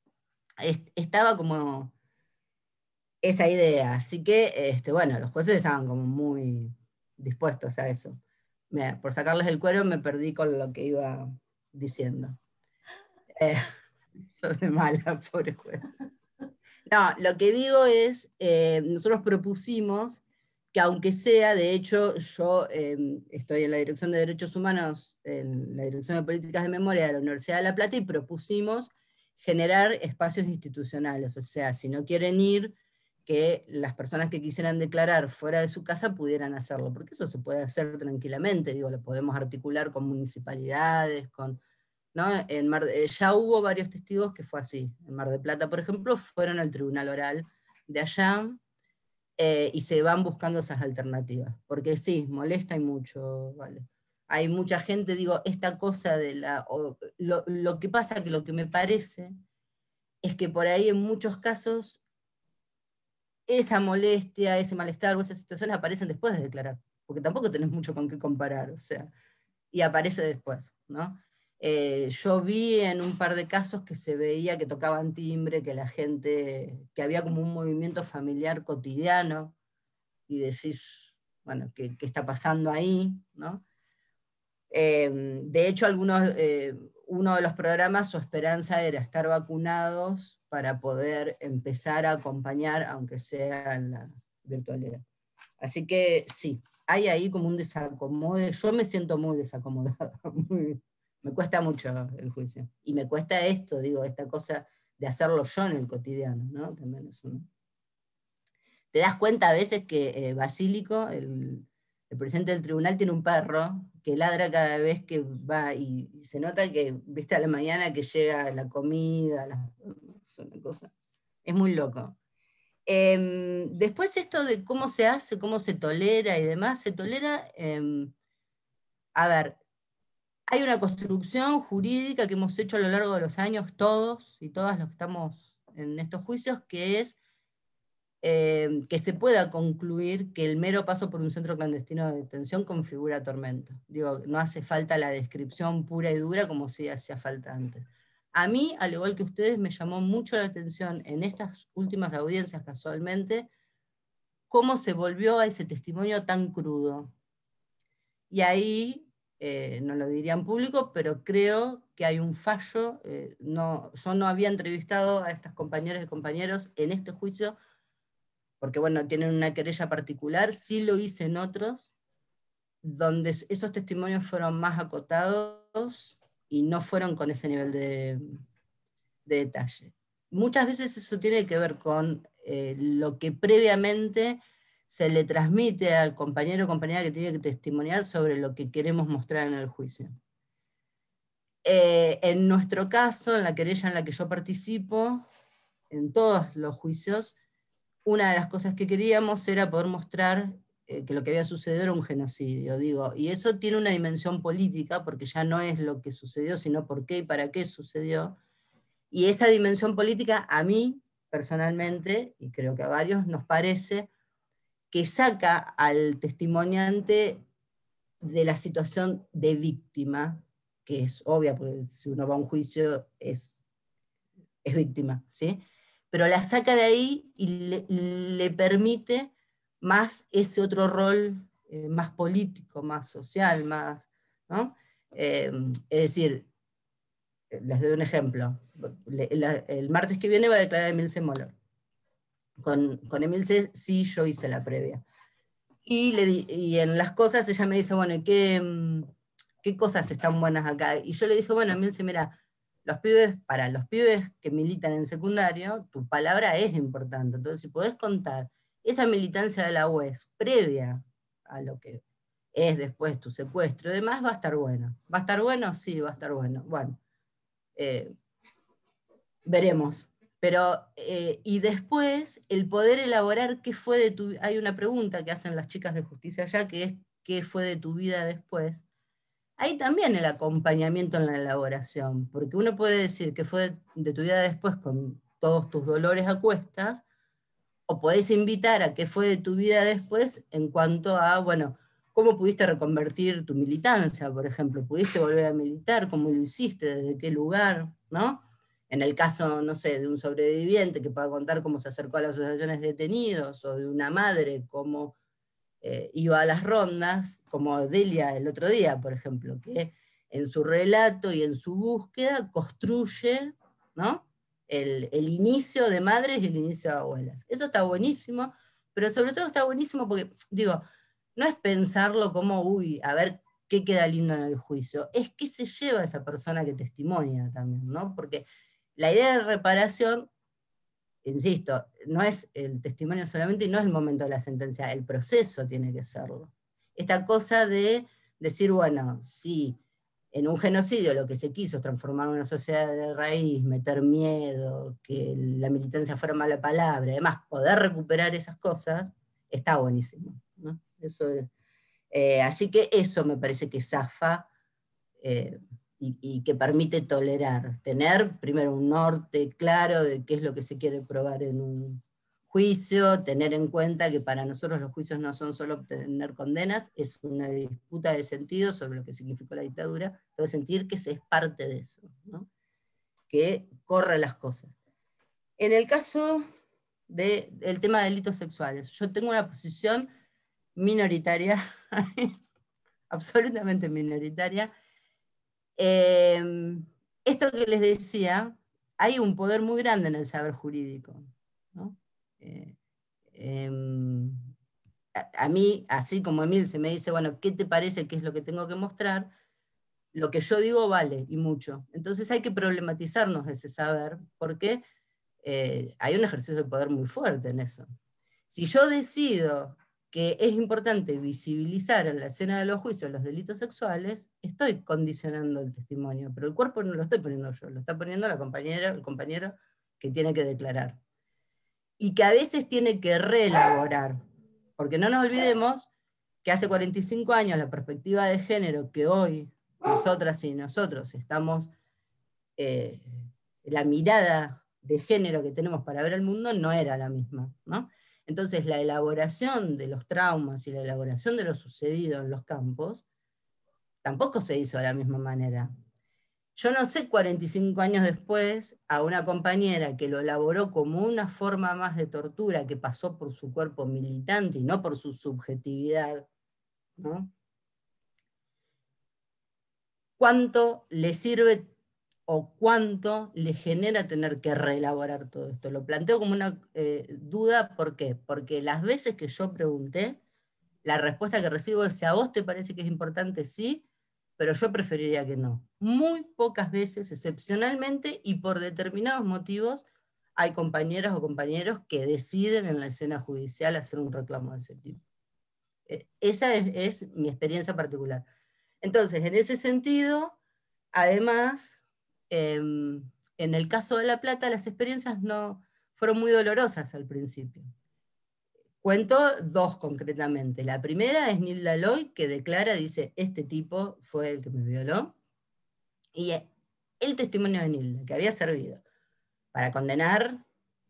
Estaba como esa idea, así que, este, bueno, los jueces estaban como muy dispuestos a eso. Mira, por sacarles el cuero me perdí con lo que iba diciendo. Eh, Sos de mala, pobre juez. No, lo que digo es, eh, nosotros propusimos que aunque sea, de hecho, yo eh, estoy en la Dirección de Derechos Humanos, en la Dirección de Políticas de Memoria de la Universidad de La Plata, y propusimos generar espacios institucionales, o sea, si no quieren ir, que las personas que quisieran declarar fuera de su casa pudieran hacerlo, porque eso se puede hacer tranquilamente, digo, lo podemos articular con municipalidades, con... ¿no? En Mar de, ya hubo varios testigos que fue así. En Mar de Plata, por ejemplo, fueron al tribunal oral de allá eh, y se van buscando esas alternativas. Porque sí, molesta y mucho, ¿vale? Hay mucha gente, digo, esta cosa de la... O, lo, lo que pasa, que lo que me parece es que por ahí en muchos casos esa molestia, ese malestar o esas situaciones aparecen después de declarar, porque tampoco tenés mucho con qué comparar, o sea, y aparece después, ¿no? Eh, yo vi en un par de casos que se veía que tocaban timbre, que la gente, que había como un movimiento familiar cotidiano, y decís, bueno, ¿qué, qué está pasando ahí? ¿No? Eh, de hecho, algunos, eh, uno de los programas, su esperanza era estar vacunados para poder empezar a acompañar, aunque sea en la virtualidad. Así que sí, hay ahí como un desacomode. Yo me siento muy desacomodada, muy, me cuesta mucho el juicio. Y me cuesta esto, digo, esta cosa de hacerlo yo en el cotidiano, ¿no? También es uno. te das cuenta a veces que eh, Basílico, el, el presidente del tribunal, tiene un perro que ladra cada vez que va, y, y se nota que, viste, a la mañana que llega la comida, la, es una cosa, es muy loco. Eh, después esto de cómo se hace, cómo se tolera y demás, se tolera, eh, a ver, hay una construcción jurídica que hemos hecho a lo largo de los años todos y todas los que estamos en estos juicios, que es eh, que se pueda concluir que el mero paso por un centro clandestino de detención configura tormento. Digo, no hace falta la descripción pura y dura como si hacía falta antes. A mí, al igual que ustedes, me llamó mucho la atención en estas últimas audiencias casualmente, cómo se volvió a ese testimonio tan crudo. Y ahí, eh, no lo diría en público, pero creo que hay un fallo. Eh, no, yo no había entrevistado a estas compañeras y compañeros en este juicio, porque bueno, tienen una querella particular, sí lo hice en otros, donde esos testimonios fueron más acotados y no fueron con ese nivel de, de detalle. Muchas veces eso tiene que ver con eh, lo que previamente se le transmite al compañero o compañera que tiene que testimoniar sobre lo que queremos mostrar en el juicio. Eh, en nuestro caso, en la querella en la que yo participo, en todos los juicios, una de las cosas que queríamos era poder mostrar eh, que lo que había sucedido era un genocidio, digo, y eso tiene una dimensión política, porque ya no es lo que sucedió, sino por qué y para qué sucedió, y esa dimensión política a mí, personalmente, y creo que a varios, nos parece que saca al testimoniante de la situación de víctima, que es obvia, porque si uno va a un juicio es, es víctima, ¿sí? Pero la saca de ahí y le, le permite más ese otro rol eh, más político, más social, más, ¿no? Eh, es decir, les doy un ejemplo. Le, la, el martes que viene va a declarar Emilce Moller. Con, con Emilce sí yo hice la previa. Y, le di, y en las cosas ella me dice, bueno, ¿qué, ¿qué cosas están buenas acá? Y yo le dije, bueno, Emilce, mira, los pibes, para los pibes que militan en secundario, tu palabra es importante. Entonces, si podés contar esa militancia de la U E S previa a lo que es después tu secuestro y demás, va a estar bueno. ¿Va a estar bueno? Sí, va a estar bueno. Bueno, eh, veremos. Pero, eh, y después, el poder elaborar qué fue de tu... Hay una pregunta que hacen las chicas de justicia allá, que es qué fue de tu vida después. Hay también el acompañamiento en la elaboración, porque uno puede decir que fue de tu vida después con todos tus dolores a cuestas, o podés invitar a qué fue de tu vida después en cuanto a, bueno, cómo pudiste reconvertir tu militancia, por ejemplo, pudiste volver a militar, cómo lo hiciste, desde qué lugar, ¿no? En el caso, no sé, de un sobreviviente que pueda contar cómo se acercó a las asociaciones de detenidos, o de una madre, cómo eh, iba a las rondas, como Delia el otro día, por ejemplo, que en su relato y en su búsqueda construye, ¿no?, el, el inicio de madres y el inicio de abuelas. Eso está buenísimo, pero sobre todo está buenísimo porque, digo, no es pensarlo como, uy, a ver qué queda lindo en el juicio, es qué se lleva esa persona que testimonia también, ¿no? Porque la idea de reparación, insisto, no es el testimonio solamente y no es el momento de la sentencia, el proceso tiene que serlo. Esta cosa de decir, bueno, si en un genocidio lo que se quiso es transformar una sociedad de raíz, meter miedo, que la militancia fuera mala palabra, además poder recuperar esas cosas, está buenísimo, ¿no? Eso es, eh, así que eso me parece que zafa eh, y, y que permite tolerar, tener primero un norte claro de qué es lo que se quiere probar en un juicio, tener en cuenta que para nosotros los juicios no son solo obtener condenas, es una disputa de sentido sobre lo que significó la dictadura, pero sentir que se es parte de eso, ¿no?, que corre las cosas. En el caso de, del tema de delitos sexuales, yo tengo una posición minoritaria, absolutamente minoritaria. Eh, esto que les decía, hay un poder muy grande en el saber jurídico, ¿no? Eh, eh, a, a mí, así como Emil se me dice, bueno, ¿qué te parece que es lo que tengo que mostrar? Lo que yo digo vale, y mucho. Entonces hay que problematizarnos ese saber, porque eh, hay un ejercicio de poder muy fuerte en eso. Si yo decido que es importante visibilizar en la escena de los juicios los delitos sexuales, estoy condicionando el testimonio, pero el cuerpo no lo estoy poniendo yo, lo está poniendo la compañera, el compañero que tiene que declarar. Y que a veces tiene que reelaborar, porque no nos olvidemos que hace cuarenta y cinco años la perspectiva de género que hoy nosotras y nosotros estamos, eh, la mirada de género que tenemos para ver el mundo no era la misma, ¿no? Entonces la elaboración de los traumas y la elaboración de lo sucedido en los campos tampoco se hizo de la misma manera. Yo no sé cuarenta y cinco años después a una compañera que lo elaboró como una forma más de tortura que pasó por su cuerpo militante y no por su subjetividad, ¿no? ¿Cuánto le sirve o cuánto le genera tener que reelaborar todo esto? Lo planteo como una eh, duda, ¿por qué? Porque las veces que yo pregunté, la respuesta que recibo es: si a vos te parece que es importante, sí, pero yo preferiría que no. Muy pocas veces, excepcionalmente, y por determinados motivos, hay compañeras o compañeros que deciden en la escena judicial hacer un reclamo de ese tipo. Esa es, es mi experiencia particular. Entonces, en ese sentido, además, eh, en el caso de La Plata, las experiencias no fueron muy dolorosas al principio. Cuento dos concretamente. La primera es Nilda Loy, que declara, dice: este tipo fue el que me violó. Y el testimonio de Nilda, que había servido para condenar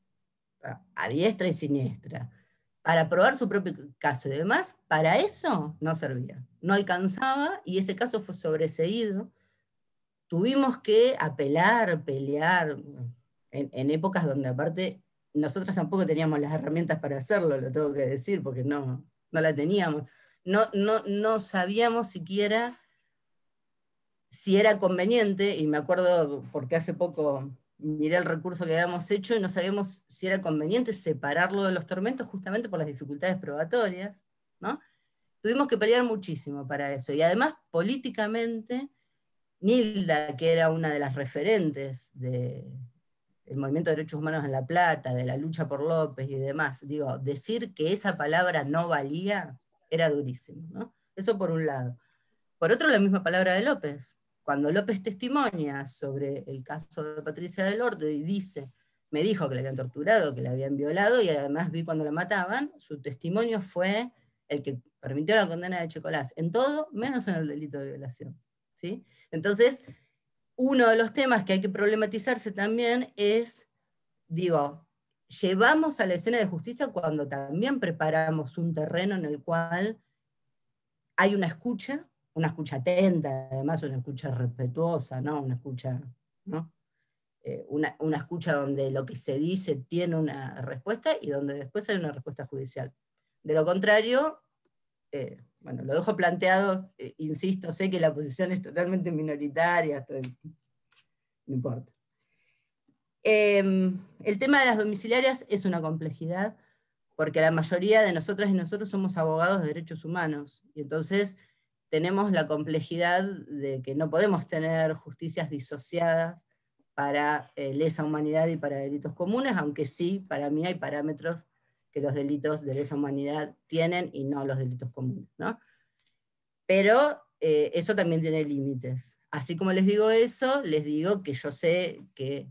a diestra y siniestra, para probar su propio caso y demás, para eso no servía. No alcanzaba, y ese caso fue sobreseído. Tuvimos que apelar, pelear, en, en épocas donde aparte nosotros tampoco teníamos las herramientas para hacerlo, lo tengo que decir, porque no, no la teníamos. No, no, no sabíamos siquiera si era conveniente, y me acuerdo porque hace poco miré el recurso que habíamos hecho y no sabíamos si era conveniente separarlo de los tormentos justamente por las dificultades probatorias, ¿no? Tuvimos que pelear muchísimo para eso, y además políticamente Nilda, que era una de las referentes de, del movimiento de derechos humanos en La Plata, de la lucha por López y demás, digo, decir que esa palabra no valía era durísimo, ¿no? Eso por un lado. Por otro, la misma palabra de López. Cuando López testimonia sobre el caso de Patricia del Orto y dice, me dijo que la habían torturado, que la habían violado, y además vi cuando la mataban, su testimonio fue el que permitió la condena de Checolás, en todo, menos en el delito de violación, ¿sí? Entonces, uno de los temas que hay que problematizarse también es, digo, llevamos a la escena de justicia cuando también preparamos un terreno en el cual hay una escucha, una escucha atenta, además una escucha respetuosa, ¿no? Una escucha, ¿no? Eh, una, una escucha donde lo que se dice tiene una respuesta y donde después hay una respuesta judicial. De lo contrario, eh, bueno, lo dejo planteado, eh, insisto, sé que la posición es totalmente minoritaria, estoy, no importa. Eh, el tema de las domiciliarias es una complejidad, porque la mayoría de nosotras y nosotros somos abogados de derechos humanos, y entonces tenemos la complejidad de que no podemos tener justicias disociadas para eh, lesa humanidad y para delitos comunes, aunque sí, para mí hay parámetros que los delitos de lesa humanidad tienen y no los delitos comunes, ¿no? Pero eh, eso también tiene límites. Así como les digo eso, les digo que yo sé que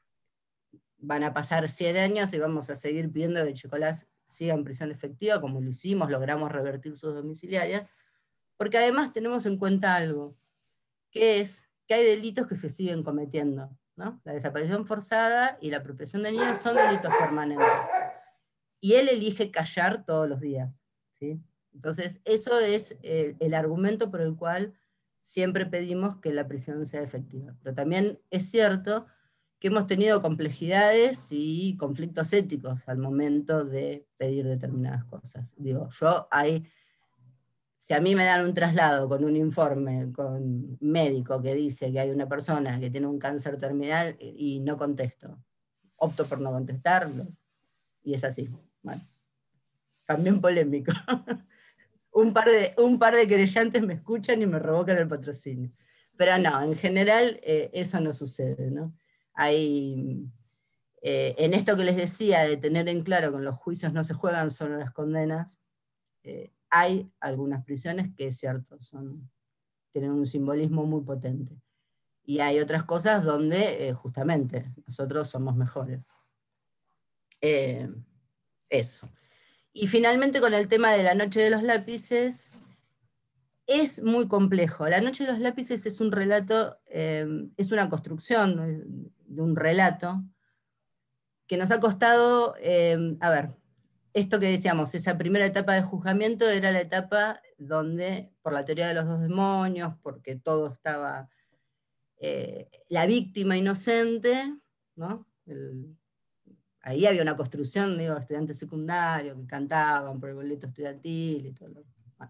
van a pasar cien años y vamos a seguir pidiendo que Checolás siga en prisión efectiva, como lo hicimos, logramos revertir sus domiciliarias, porque además tenemos en cuenta algo, que es que hay delitos que se siguen cometiendo, ¿no? La desaparición forzada y la apropiación de niños son delitos permanentes. Y él elige callar todos los días, ¿sí? Entonces, eso es el, el argumento por el cual siempre pedimos que la prisión sea efectiva. Pero también es cierto que hemos tenido complejidades y conflictos éticos al momento de pedir determinadas cosas. Digo, yo hay, si a mí me dan un traslado con un informe con médico que dice que hay una persona que tiene un cáncer terminal y no contesto, opto por no contestarlo, y es así. Bueno, también polémico. un, par de, un par de querellantes me escuchan y me revocan el patrocinio. Pero no, en general eh, eso no sucede, ¿no? Hay, Eh, en esto que les decía, de tener en claro que en los juicios no se juegan solo las condenas, eh, hay algunas prisiones que es cierto, son, tienen un simbolismo muy potente. Y hay otras cosas donde, eh, justamente, nosotros somos mejores. Eh, eso. Y finalmente con el tema de La Noche de los Lápices, es muy complejo. La Noche de los Lápices es un relato, eh, es una construcción de un relato que nos ha costado, eh, a ver, esto que decíamos, esa primera etapa de juzgamiento era la etapa donde, por la teoría de los dos demonios, porque todo estaba, eh, la víctima inocente, ¿no? El, ahí había una construcción, digo, estudiantes secundarios que cantaban por el boleto estudiantil y todo lo bueno.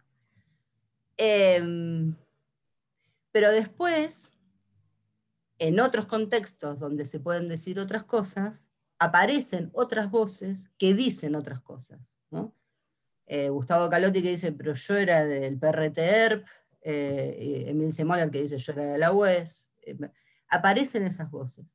eh, Pero después, en otros contextos donde se pueden decir otras cosas, aparecen otras voces que dicen otras cosas, ¿no? Eh, Gustavo Calotti que dice, pero yo era del P R T E R P, eh, Emil Semoller que dice, yo era de la U E S, eh, aparecen esas voces.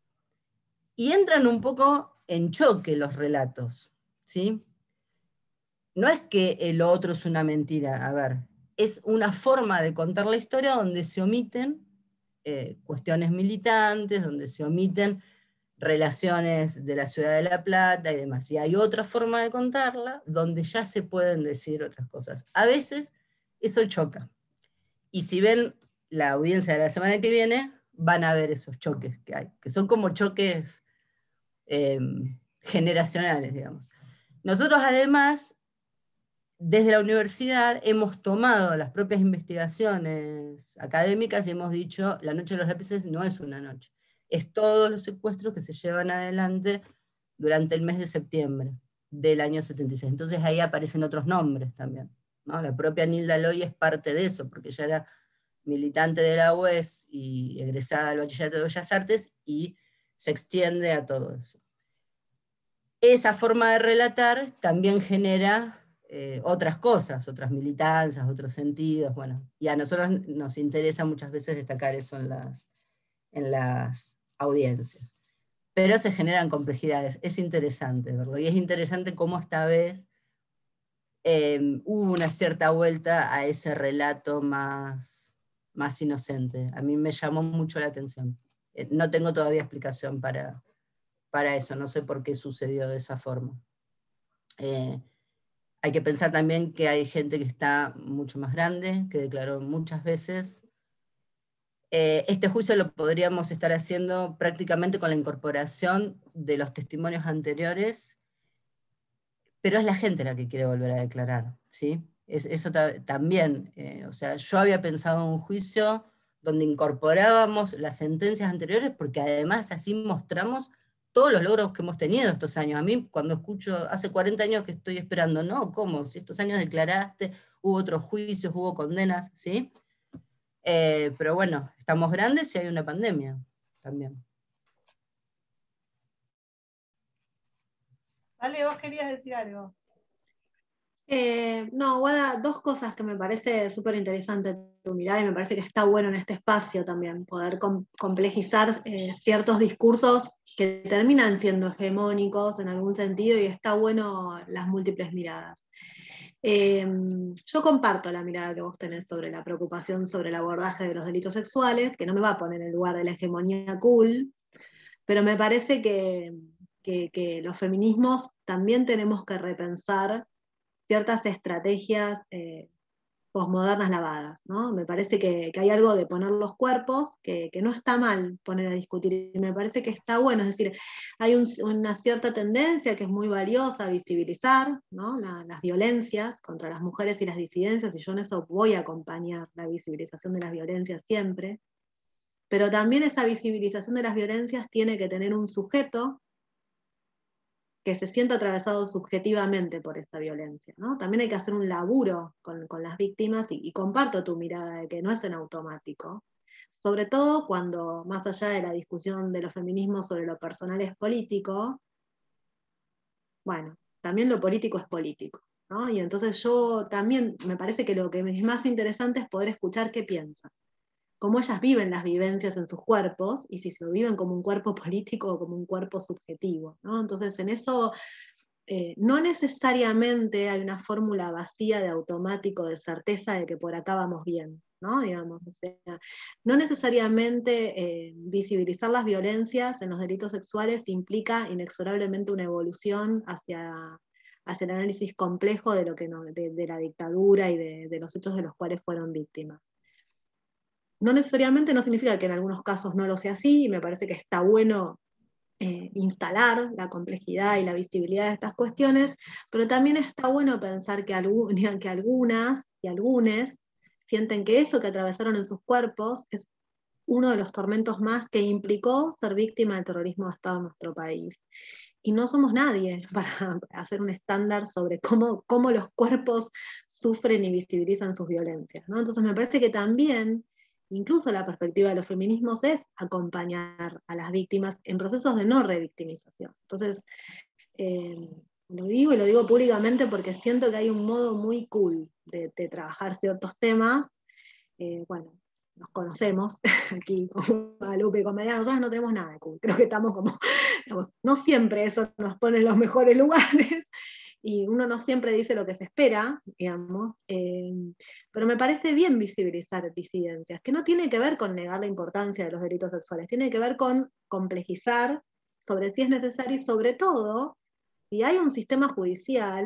Y entran un poco en choque los relatos, ¿sí? No es que lo otro es una mentira, a ver, es una forma de contar la historia donde se omiten eh, cuestiones militantes, donde se omiten relaciones de la ciudad de La Plata y demás. Y hay otra forma de contarla donde ya se pueden decir otras cosas. A veces eso choca. Y si ven la audiencia de la semana que viene, van a ver esos choques que hay, que son como choques eh, generacionales, digamos. Nosotros además, desde la universidad, hemos tomado las propias investigaciones académicas y hemos dicho, La Noche de los Lápices no es una noche. Es todos los secuestros que se llevan adelante durante el mes de septiembre del año setenta y seis. Entonces ahí aparecen otros nombres también, ¿no? La propia Nilda Loy es parte de eso, porque ella era militante de la U E S y egresada del Bachillerato de Bellas Artes, y se extiende a todo eso. Esa forma de relatar también genera eh, otras cosas, otras militancias, otros sentidos, bueno, y a nosotros nos interesa muchas veces destacar eso en las, en las audiencias. Pero se generan complejidades, es interesante verlo, y es interesante cómo esta vez eh, hubo una cierta vuelta a ese relato más, más inocente. A mí me llamó mucho la atención. Eh, no tengo todavía explicación para, para eso, no sé por qué sucedió de esa forma. Eh, hay que pensar también que hay gente que está mucho más grande, que declaró muchas veces. Eh, este juicio lo podríamos estar haciendo prácticamente con la incorporación de los testimonios anteriores, pero es la gente la que quiere volver a declarar, ¿sí? Es, eso ta también, eh, o sea, yo había pensado en un juicio donde incorporábamos las sentencias anteriores, porque además así mostramos todos los logros que hemos tenido estos años. A mí cuando escucho, hace cuarenta años que estoy esperando, no, ¿cómo? Si estos años declaraste, hubo otros juicios, hubo condenas, ¿sí? Eh, pero bueno, estamos grandes y hay una pandemia también. Ale, vos querías decir algo. Eh, no, Guada, dos cosas que me parece súper interesante tu mirada y me parece que está bueno en este espacio también, poder com complejizar eh, ciertos discursos que terminan siendo hegemónicos en algún sentido y está bueno las múltiples miradas. Eh, yo comparto la mirada que vos tenés sobre la preocupación sobre el abordaje de los delitos sexuales, que no me va a poner en el lugar de la hegemonía cool, pero me parece que, que, que los feminismos también tenemos que repensar ciertas estrategias eh, posmodernas lavadas, ¿no? Me parece que, que hay algo de poner los cuerpos que, que no está mal poner a discutir, y me parece que está bueno, es decir, hay un, una cierta tendencia que es muy valiosa a visibilizar, ¿no? La, las violencias contra las mujeres y las disidencias, y yo en eso voy a acompañar la visibilización de las violencias siempre, pero también esa visibilización de las violencias tiene que tener un sujeto que se sienta atravesado subjetivamente por esa violencia, ¿no? También hay que hacer un laburo con, con las víctimas y, y comparto tu mirada de que no es en automático, sobre todo cuando, más allá de la discusión de los feminismos sobre lo personal es político, bueno, también lo político es político, ¿no? Y entonces yo también, me parece que lo que es más interesante es poder escuchar qué piensan, cómo ellas viven las vivencias en sus cuerpos, y si se lo viven como un cuerpo político o como un cuerpo subjetivo, ¿no? Entonces, en eso eh, no necesariamente hay una fórmula vacía de automático, de certeza de que por acá vamos bien, ¿no? Digamos, o sea, no necesariamente eh, visibilizar las violencias en los delitos sexuales implica inexorablemente una evolución hacia, hacia el análisis complejo de, lo que no, de, de la dictadura y de, de los hechos de los cuales fueron víctimas. No necesariamente no significa que en algunos casos no lo sea así, y me parece que está bueno eh, instalar la complejidad y la visibilidad de estas cuestiones, pero también está bueno pensar que, algún, que algunas y algunos sienten que eso que atravesaron en sus cuerpos es uno de los tormentos más que implicó ser víctima del terrorismo de Estado en nuestro país. Y no somos nadie para hacer un estándar sobre cómo, cómo los cuerpos sufren y visibilizan sus violencias, ¿no? Entonces me parece que también, incluso la perspectiva de los feminismos es acompañar a las víctimas en procesos de no revictimización. Entonces, eh, lo digo y lo digo públicamente porque siento que hay un modo muy cool de, de trabajar ciertos temas. Eh, bueno, nos conocemos aquí con Guadalupe y con Mariana, nosotros no tenemos nada de cool, creo que estamos como, digamos, no siempre eso nos pone en los mejores lugares, y uno no siempre dice lo que se espera, digamos, eh, pero me parece bien visibilizar disidencias, que no tiene que ver con negar la importancia de los delitos sexuales, tiene que ver con complejizar sobre si es necesario, y sobre todo, si hay un sistema judicial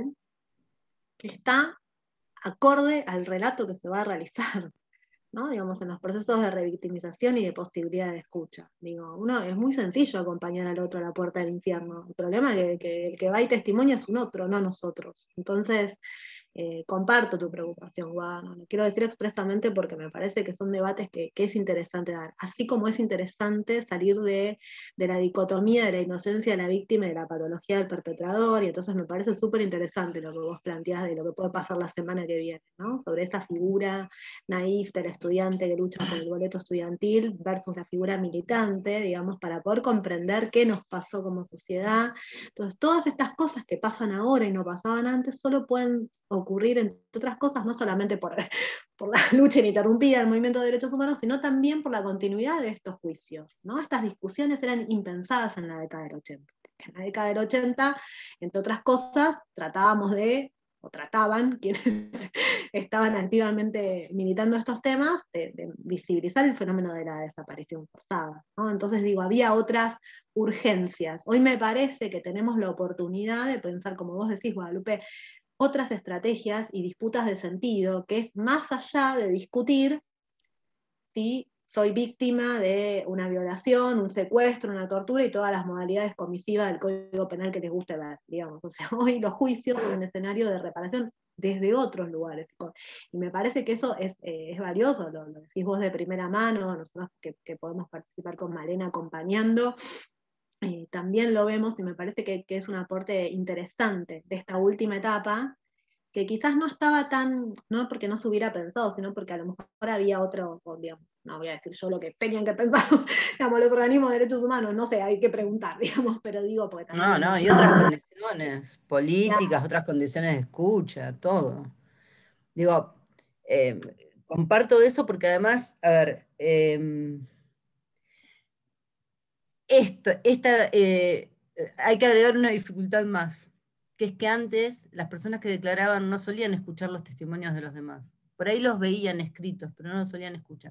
que está acorde al relato que se va a realizar, ¿no? Digamos, en los procesos de revictimización y de posibilidad de escucha. Digo, uno, es muy sencillo acompañar al otro a la puerta del infierno. El problema es que, que el que va y testimonia es un otro, no nosotros. Entonces, eh, comparto tu preocupación, Guada, no lo quiero decir expresamente porque me parece que son debates que, que es interesante dar. Así como es interesante salir de, de la dicotomía de la inocencia de la víctima y de la patología del perpetrador, y entonces me parece súper interesante lo que vos planteás de lo que puede pasar la semana que viene, ¿no? Sobre esa figura naif del estudiante que lucha por el boleto estudiantil versus la figura militante, digamos, para poder comprender qué nos pasó como sociedad. Entonces, todas estas cosas que pasan ahora y no pasaban antes, solo pueden ocurrir, entre otras cosas, no solamente por, por la lucha ininterrumpida del movimiento de derechos humanos, sino también por la continuidad de estos juicios, ¿no? Estas discusiones eran impensadas en la década del ochenta. En la década del ochenta, entre otras cosas, tratábamos de, o trataban quienes estaban activamente militando estos temas, de, de visibilizar el fenómeno de la desaparición forzada, ¿no? Entonces digo, había otras urgencias. Hoy me parece que tenemos la oportunidad de pensar, como vos decís, Guadalupe, otras estrategias y disputas de sentido, que es más allá de discutir si soy víctima de una violación, un secuestro, una tortura y todas las modalidades comisivas del Código Penal que les guste ver, digamos. O sea, hoy los juicios son un escenario de reparación desde otros lugares. Y me parece que eso es, eh, es valioso, lo, lo decís vos de primera mano, nosotros que, que podemos participar con Malena acompañando, Eh, también lo vemos, y me parece que, que es un aporte interesante de esta última etapa, que quizás no estaba tan, no porque no se hubiera pensado, sino porque a lo mejor había otro, o digamos, no voy a decir yo lo que tenían que pensar, digamos, los organismos de derechos humanos, no sé, hay que preguntar, digamos, pero digo, porque también... No, no, y otras condiciones políticas, otras condiciones de escucha, todo. Digo, eh, comparto eso porque además, a ver, eh, esto, esta, eh, hay que agregar una dificultad más, que es que antes las personas que declaraban no solían escuchar los testimonios de los demás. Por ahí los veían escritos, pero no los solían escuchar.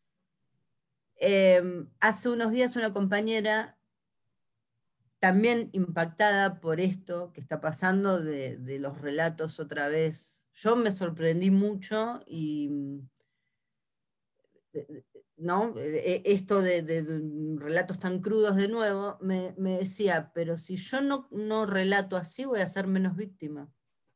Eh, hace unos días una compañera, también impactada por esto que está pasando de, de los relatos otra vez, yo me sorprendí mucho y... ¿no? Esto de, de, de relatos tan crudos de nuevo, me, me decía, pero si yo no, no relato así, voy a ser menos víctima.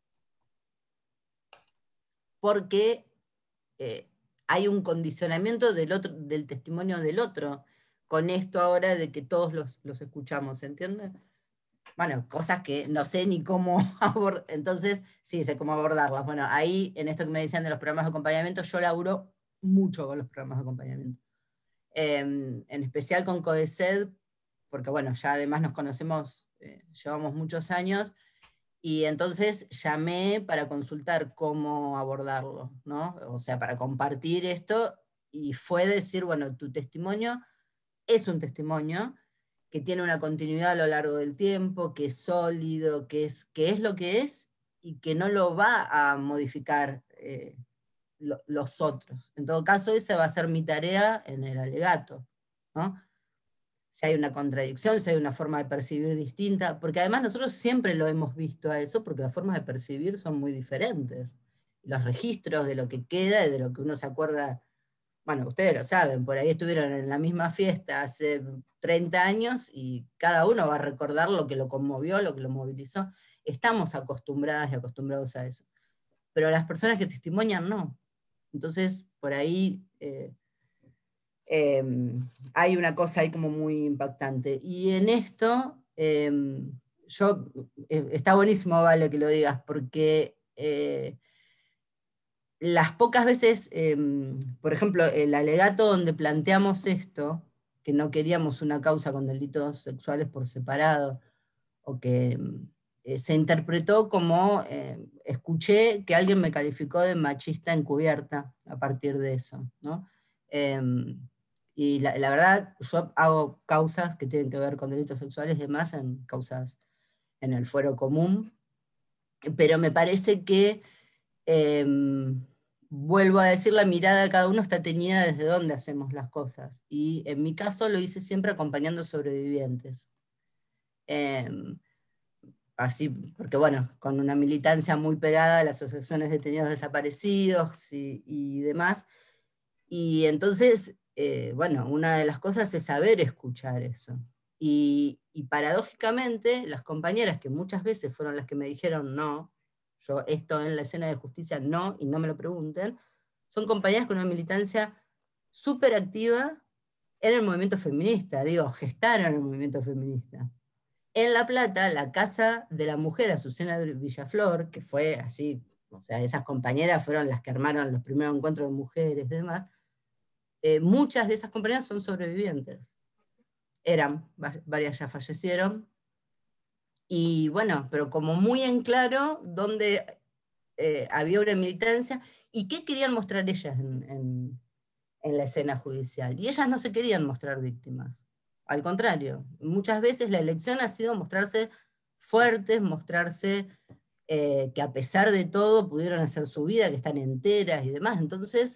Porque eh, hay un condicionamiento del, otro, del testimonio del otro, con esto ahora de que todos los, los escuchamos, ¿entiendes? Bueno, cosas que no sé ni cómo abordar, entonces sí, sé cómo abordarlas. Bueno, ahí, en esto que me decían de los programas de acompañamiento, yo laburo mucho con los programas de acompañamiento. Eh, en especial con CODECED, porque bueno, ya además nos conocemos, eh, llevamos muchos años, y entonces llamé para consultar cómo abordarlo, ¿no? O sea, para compartir esto, y fue decir, bueno, tu testimonio es un testimonio que tiene una continuidad a lo largo del tiempo, que es sólido, que es, que es lo que es y que no lo va a modificar eh, lo, los otros. En todo caso, esa va a ser mi tarea en el alegato, ¿no? Si hay una contradicción, si hay una forma de percibir distinta, porque además nosotros siempre lo hemos visto a eso, porque las formas de percibir son muy diferentes. Los registros de lo que queda y de lo que uno se acuerda, bueno, ustedes lo saben, por ahí estuvieron en la misma fiesta hace treinta años y cada uno va a recordar lo que lo conmovió, lo que lo movilizó. Estamos acostumbradas y acostumbrados a eso. Pero las personas que testimonian no. Entonces, por ahí eh, eh, hay una cosa ahí como muy impactante. Y en esto, eh, yo, eh, está buenísimo, Vale, que lo digas, porque eh, las pocas veces, eh, por ejemplo, el alegato donde planteamos esto, que no queríamos una causa con delitos sexuales por separado, o que eh, se interpretó como, eh, escuché que alguien me calificó de machista encubierta a partir de eso, ¿no? Eh, y la, la verdad, yo hago causas que tienen que ver con delitos sexuales y demás, en causas en el fuero común, pero me parece que eh, vuelvo a decir, la mirada de cada uno está teñida desde dónde hacemos las cosas. Y en mi caso lo hice siempre acompañando sobrevivientes. Eh, así, porque bueno, con una militancia muy pegada a las asociaciones de detenidos desaparecidos y, y demás. Y entonces, eh, bueno, una de las cosas es saber escuchar eso. Y, y paradójicamente, las compañeras que muchas veces fueron las que me dijeron no, yo esto en la escena de justicia no, y no me lo pregunten, son compañeras con una militancia súper activa en el movimiento feminista, digo, gestaron el movimiento feminista. En La Plata, la Casa de la Mujer, Azucena Villaflor, que fue así, o sea, esas compañeras fueron las que armaron los primeros encuentros de mujeres y demás, eh, muchas de esas compañeras son sobrevivientes. Eran, varias ya fallecieron, y bueno, pero como muy en claro donde eh, había una militancia, y qué querían mostrar ellas en, en, en la escena judicial. Y ellas no se querían mostrar víctimas. Al contrario, muchas veces la elección ha sido mostrarse fuertes, mostrarse eh, que a pesar de todo pudieron hacer su vida, que están enteras y demás. Entonces,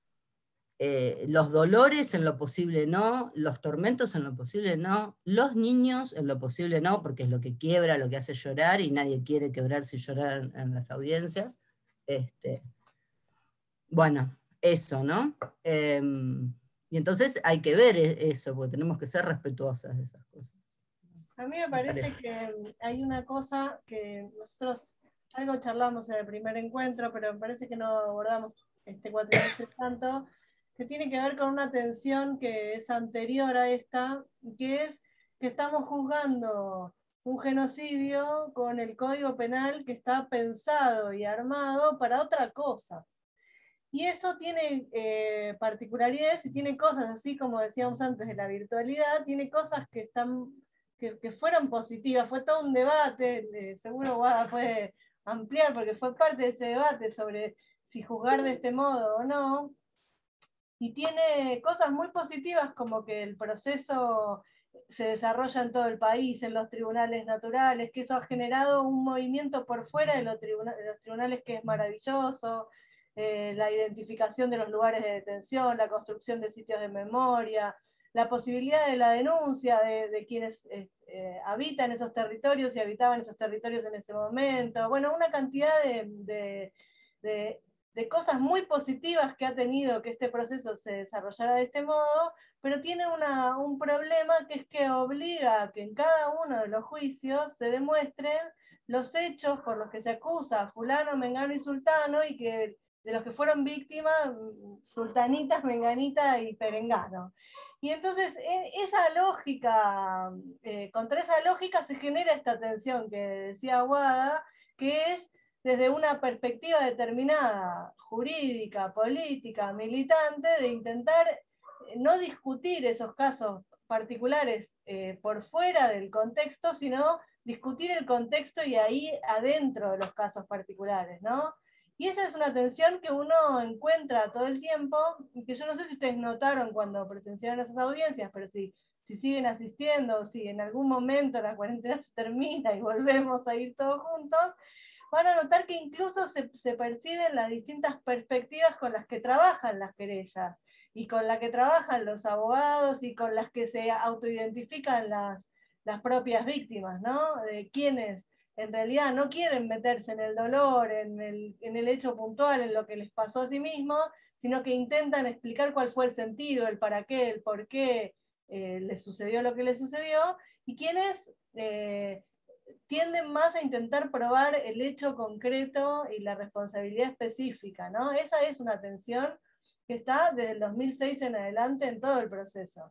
eh, los dolores en lo posible no, los tormentos en lo posible no, los niños en lo posible no, porque es lo que quiebra, lo que hace llorar, y nadie quiere quebrarse y llorar en, en las audiencias. Este, bueno, eso, ¿no? Eh, y entonces hay que ver eso, porque tenemos que ser respetuosas de esas cosas. A mí me parece que hay una cosa que nosotros, algo charlamos en el primer encuentro, pero me parece que no abordamos este cuatrimestre tanto, que tiene que ver con una tensión que es anterior a esta, que es que estamos juzgando un genocidio con el Código Penal que está pensado y armado para otra cosa. Y eso tiene eh, particularidades y tiene cosas, así como decíamos antes de la virtualidad, tiene cosas que, están, que, que fueron positivas. Fue todo un debate, eh, seguro Guada puede ampliar, porque fue parte de ese debate sobre si juzgar de este modo o no. Y tiene cosas muy positivas, como que el proceso se desarrolla en todo el país, en los tribunales naturales, que eso ha generado un movimiento por fuera de los, tribuna de los tribunales que es maravilloso. Eh, la identificación de los lugares de detención, la construcción de sitios de memoria, la posibilidad de la denuncia de, de quienes eh, eh, habitan esos territorios y habitaban esos territorios en ese momento. Bueno, una cantidad de, de, de, de cosas muy positivas que ha tenido que este proceso se desarrollara de este modo, pero tiene una, un problema, que es que obliga a que en cada uno de los juicios se demuestren los hechos por los que se acusa a fulano, mengano y sultano, y que de los que fueron víctimas, sultanitas, menganita y perengano. Y entonces, en esa lógica, eh, contra esa lógica se genera esta tensión que decía Aguada, que es desde una perspectiva determinada, jurídica, política, militante, de intentar no discutir esos casos particulares eh, por fuera del contexto, sino discutir el contexto y ahí adentro de los casos particulares, ¿no? Y esa es una tensión que uno encuentra todo el tiempo, y que yo no sé si ustedes notaron cuando presenciaron esas audiencias, pero si, si siguen asistiendo, si en algún momento la cuarentena se termina y volvemos a ir todos juntos, van a notar que incluso se, se perciben las distintas perspectivas con las que trabajan las querellas, y con las que trabajan los abogados, y con las que se autoidentifican las, las propias víctimas, ¿no? De quienes en realidad no quieren meterse en el dolor, en el, en el hecho puntual, en lo que les pasó a sí mismos, sino que intentan explicar cuál fue el sentido, el para qué, el por qué eh, les sucedió lo que les sucedió, y quienes eh, tienden más a intentar probar el hecho concreto y la responsabilidad específica, ¿no? Esa es una tensión que está desde el dos mil seis en adelante en todo el proceso.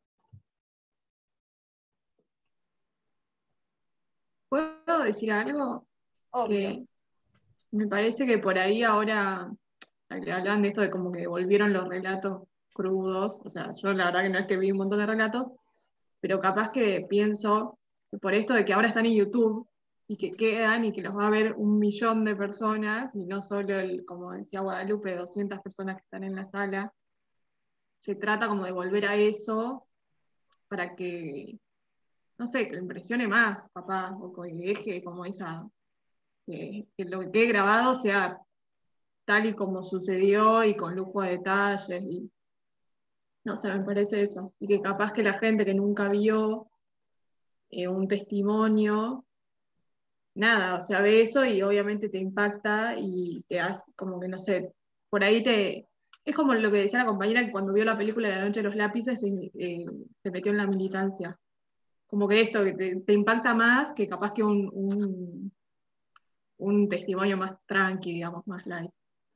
¿Puedo decir algo? Obvio. Que me parece que por ahí ahora hablan de esto de como que volvieron los relatos crudos. O sea, yo la verdad que no es que vi un montón de relatos, pero capaz que pienso que por esto de que ahora están en YouTube y que quedan y que los va a ver un millón de personas y no solo, el, como decía Guadalupe, doscientas personas que están en la sala, se trata como de volver a eso para que, no sé, que impresione más, papá, o que deje como esa, que, que lo que quede grabado sea tal y como sucedió y con lujo de detalles, y no sé, me parece eso, y que capaz que la gente que nunca vio eh, un testimonio, nada, o sea, ve eso y obviamente te impacta y te hace como que, no sé, por ahí te... Es como lo que decía la compañera que cuando vio la película de La Noche de los Lápices se, eh, se metió en la militancia. Como que esto que te, te impacta más que capaz que un, un, un testimonio más tranqui, digamos, más light.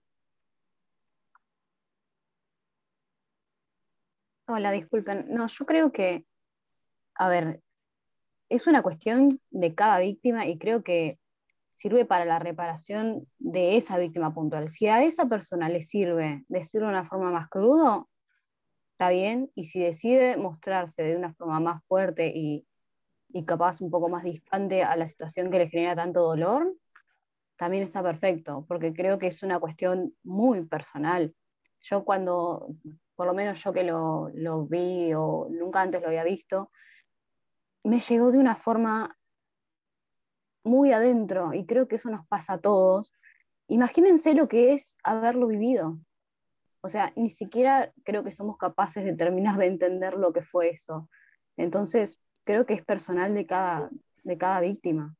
Hola, disculpen. No, yo creo que, a ver, es una cuestión de cada víctima y creo que sirve para la reparación de esa víctima puntual. Si a esa persona le sirve decirlo de una forma más crudo, está bien, y si decide mostrarse de una forma más fuerte y, y capaz un poco más distante a la situación que le genera tanto dolor, también está perfecto, porque creo que es una cuestión muy personal. Yo cuando, por lo menos yo que lo, lo vi o nunca antes lo había visto, me llegó de una forma muy adentro y creo que eso nos pasa a todos. Imagínense lo que es haberlo vivido. O sea, ni siquiera creo que somos capaces de terminar de entender lo que fue eso. Entonces, creo que es personal de cada, de cada víctima.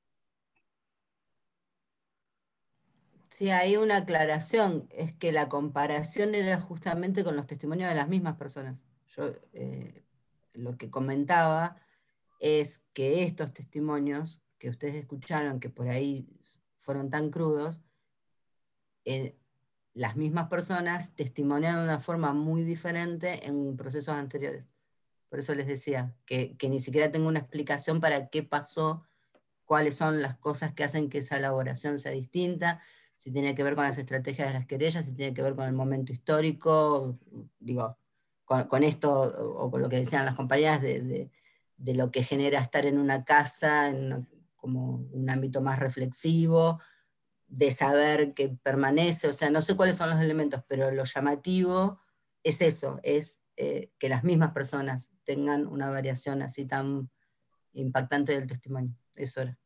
Sí, hay una aclaración, es que la comparación era justamente con los testimonios de las mismas personas. Yo eh, lo que comentaba es que estos testimonios que ustedes escucharon, que por ahí fueron tan crudos, eh, las mismas personas testimoniaron de una forma muy diferente en procesos anteriores. Por eso les decía que, que ni siquiera tengo una explicación para qué pasó, cuáles son las cosas que hacen que esa elaboración sea distinta, si tiene que ver con las estrategias de las querellas, si tiene que ver con el momento histórico, digo, con, con esto, o, o con lo que decían las compañeras, de, de, de lo que genera estar en una casa, en una, como un ámbito más reflexivo, de saber que permanece, o sea, no sé cuáles son los elementos, pero lo llamativo es eso, es eh, que las mismas personas tengan una variación así tan impactante del testimonio. Eso era.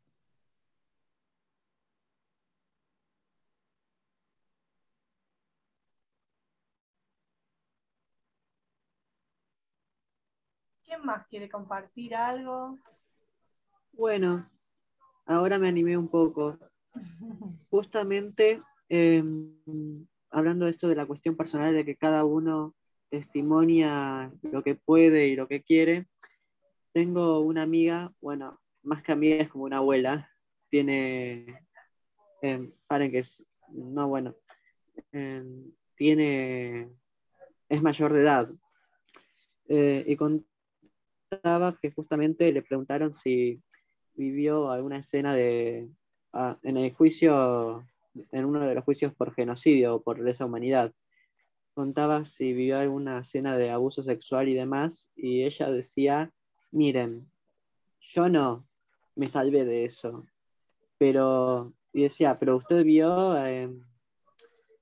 ¿Quién más quiere compartir algo? Bueno, ahora me animé un poco. Justamente eh, hablando de esto de la cuestión personal, de que cada uno testimonia lo que puede y lo que quiere, tengo una amiga, bueno, más que amiga es como una abuela, tiene, eh, paren que es, no, bueno, eh, tiene, es mayor de edad, eh, y contaba que justamente le preguntaron si vivió alguna escena de, ah, en el juicio, en uno de los juicios por genocidio o por lesa humanidad. Contaba si vivió alguna escena de abuso sexual y demás, y ella decía, miren, yo no me salvé de eso, pero, y decía, pero usted vio eh,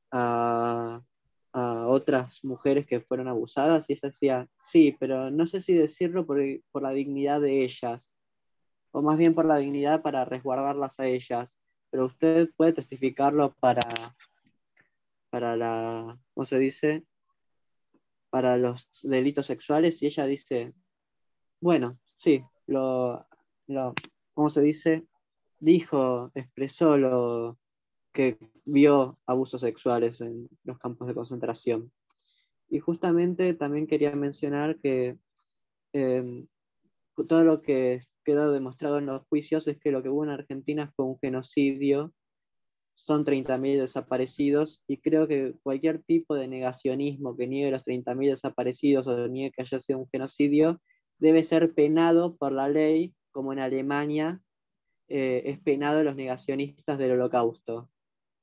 a, a otras mujeres que fueron abusadas, y ella decía, sí, pero no sé si decirlo por, por la dignidad de ellas, o más bien por la dignidad para resguardarlas a ellas, pero usted puede testificarlo para, para la, ¿cómo se dice? Para los delitos sexuales, y ella dice, bueno, sí, lo, lo ¿cómo se dice? Dijo, expresó lo que vio abusos sexuales en los campos de concentración. Y justamente también quería mencionar que eh, todo lo que quedó demostrado en los juicios es que lo que hubo en Argentina fue un genocidio, son treinta mil desaparecidos, y creo que cualquier tipo de negacionismo que niegue los treinta mil desaparecidos o niegue que haya sido un genocidio, debe ser penado por la ley, como en Alemania eh, es penado los negacionistas del Holocausto.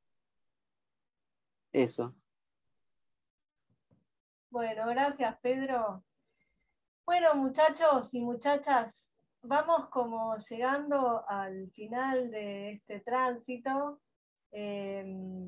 Eso. Bueno, gracias, Pedro. Bueno, muchachos y muchachas, vamos como llegando al final de este tránsito. Eh,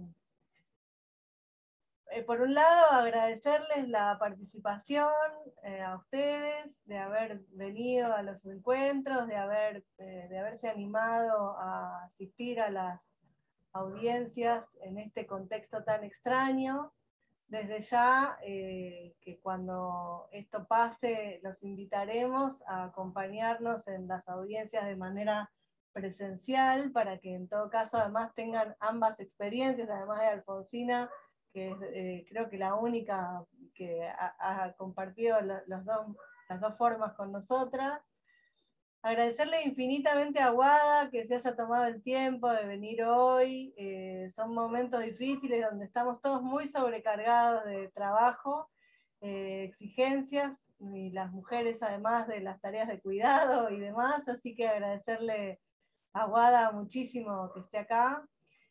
eh, por un lado, agradecerles la participación eh, a ustedes, de haber venido a los encuentros, de, haber, eh, de haberse animado a asistir a las audiencias en este contexto tan extraño. Desde ya, eh, que cuando esto pase, los invitaremos a acompañarnos en las audiencias de manera presencial, para que en todo caso además tengan ambas experiencias, además de Alfonsina, que es eh, creo que la única que ha, ha compartido los, los dos, las dos formas con nosotras. Agradecerle infinitamente a Guada que se haya tomado el tiempo de venir hoy. Eh, son momentos difíciles donde estamos todos muy sobrecargados de trabajo, eh, exigencias, y las mujeres además de las tareas de cuidado y demás, así que agradecerle a Guada muchísimo que esté acá.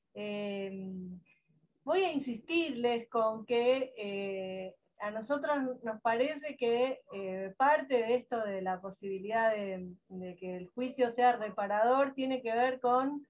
Eh, voy a insistirles con que eh, a nosotros nos parece que eh, parte de esto de la posibilidad de, de que el juicio sea reparador tiene que ver con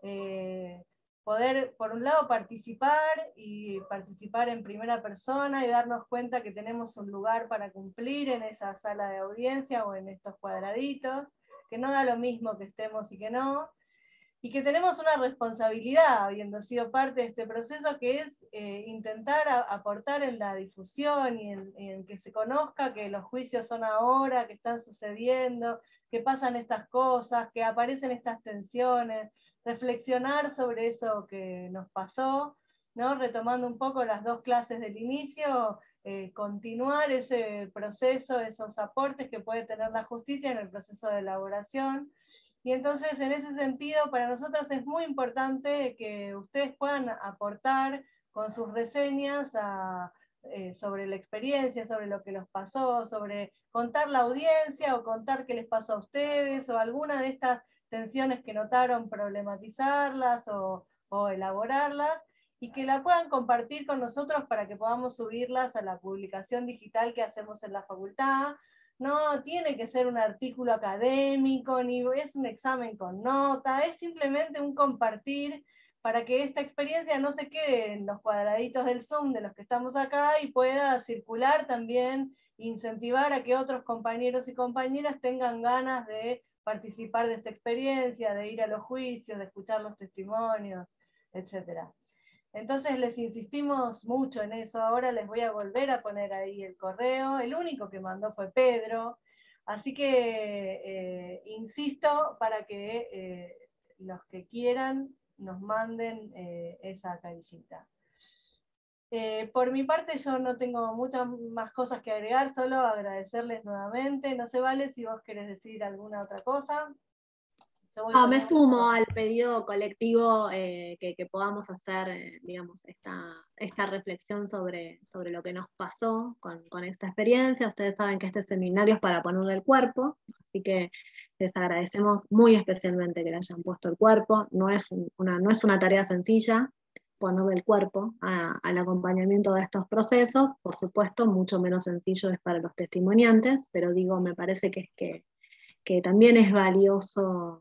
eh, poder, por un lado, participar y participar en primera persona y darnos cuenta que tenemos un lugar para cumplir en esa sala de audiencia o en estos cuadraditos, que no da lo mismo que estemos y que no, y que tenemos una responsabilidad, habiendo sido parte de este proceso, que es eh, intentar a, aportar en la difusión y en, en que se conozca que los juicios son ahora, que están sucediendo, que pasan estas cosas, que aparecen estas tensiones, reflexionar sobre eso que nos pasó, ¿no? Retomando un poco las dos clases del inicio, eh, continuar ese proceso, esos aportes que puede tener la justicia en el proceso de elaboración. Y entonces, en ese sentido, para nosotros es muy importante que ustedes puedan aportar con sus reseñas a, eh, sobre la experiencia, sobre lo que los pasó, sobre contar la audiencia o contar qué les pasó a ustedes, o alguna de estas tensiones que notaron, problematizarlas o, o elaborarlas, y que la puedan compartir con nosotros para que podamos subirlas a la publicación digital que hacemos en la facultad. No tiene que ser un artículo académico, ni es un examen con nota, es simplemente un compartir para que esta experiencia no se quede en los cuadraditos del Zoom de los que estamos acá y pueda circular también, incentivar a que otros compañeros y compañeras tengan ganas de participar de esta experiencia, de ir a los juicios, de escuchar los testimonios, etcétera. Entonces les insistimos mucho en eso. Ahora les voy a volver a poner ahí el correo. El único que mandó fue Pedro. Así que eh, insisto para que eh, los que quieran nos manden eh, esa canillita. Eh, por mi parte yo no tengo muchas más cosas que agregar, solo agradecerles nuevamente. No sé, Vale, si vos querés decir alguna otra cosa. No, me sumo al pedido colectivo eh, que, que podamos hacer, eh, digamos, esta, esta reflexión sobre, sobre lo que nos pasó con, con esta experiencia. Ustedes saben que este seminario es para ponerle el cuerpo, así que les agradecemos muy especialmente que le hayan puesto el cuerpo. No es una, no es una tarea sencilla ponerle el cuerpo a, al acompañamiento de estos procesos. Por supuesto, mucho menos sencillo es para los testimoniantes, pero digo, me parece que es que, que también es valioso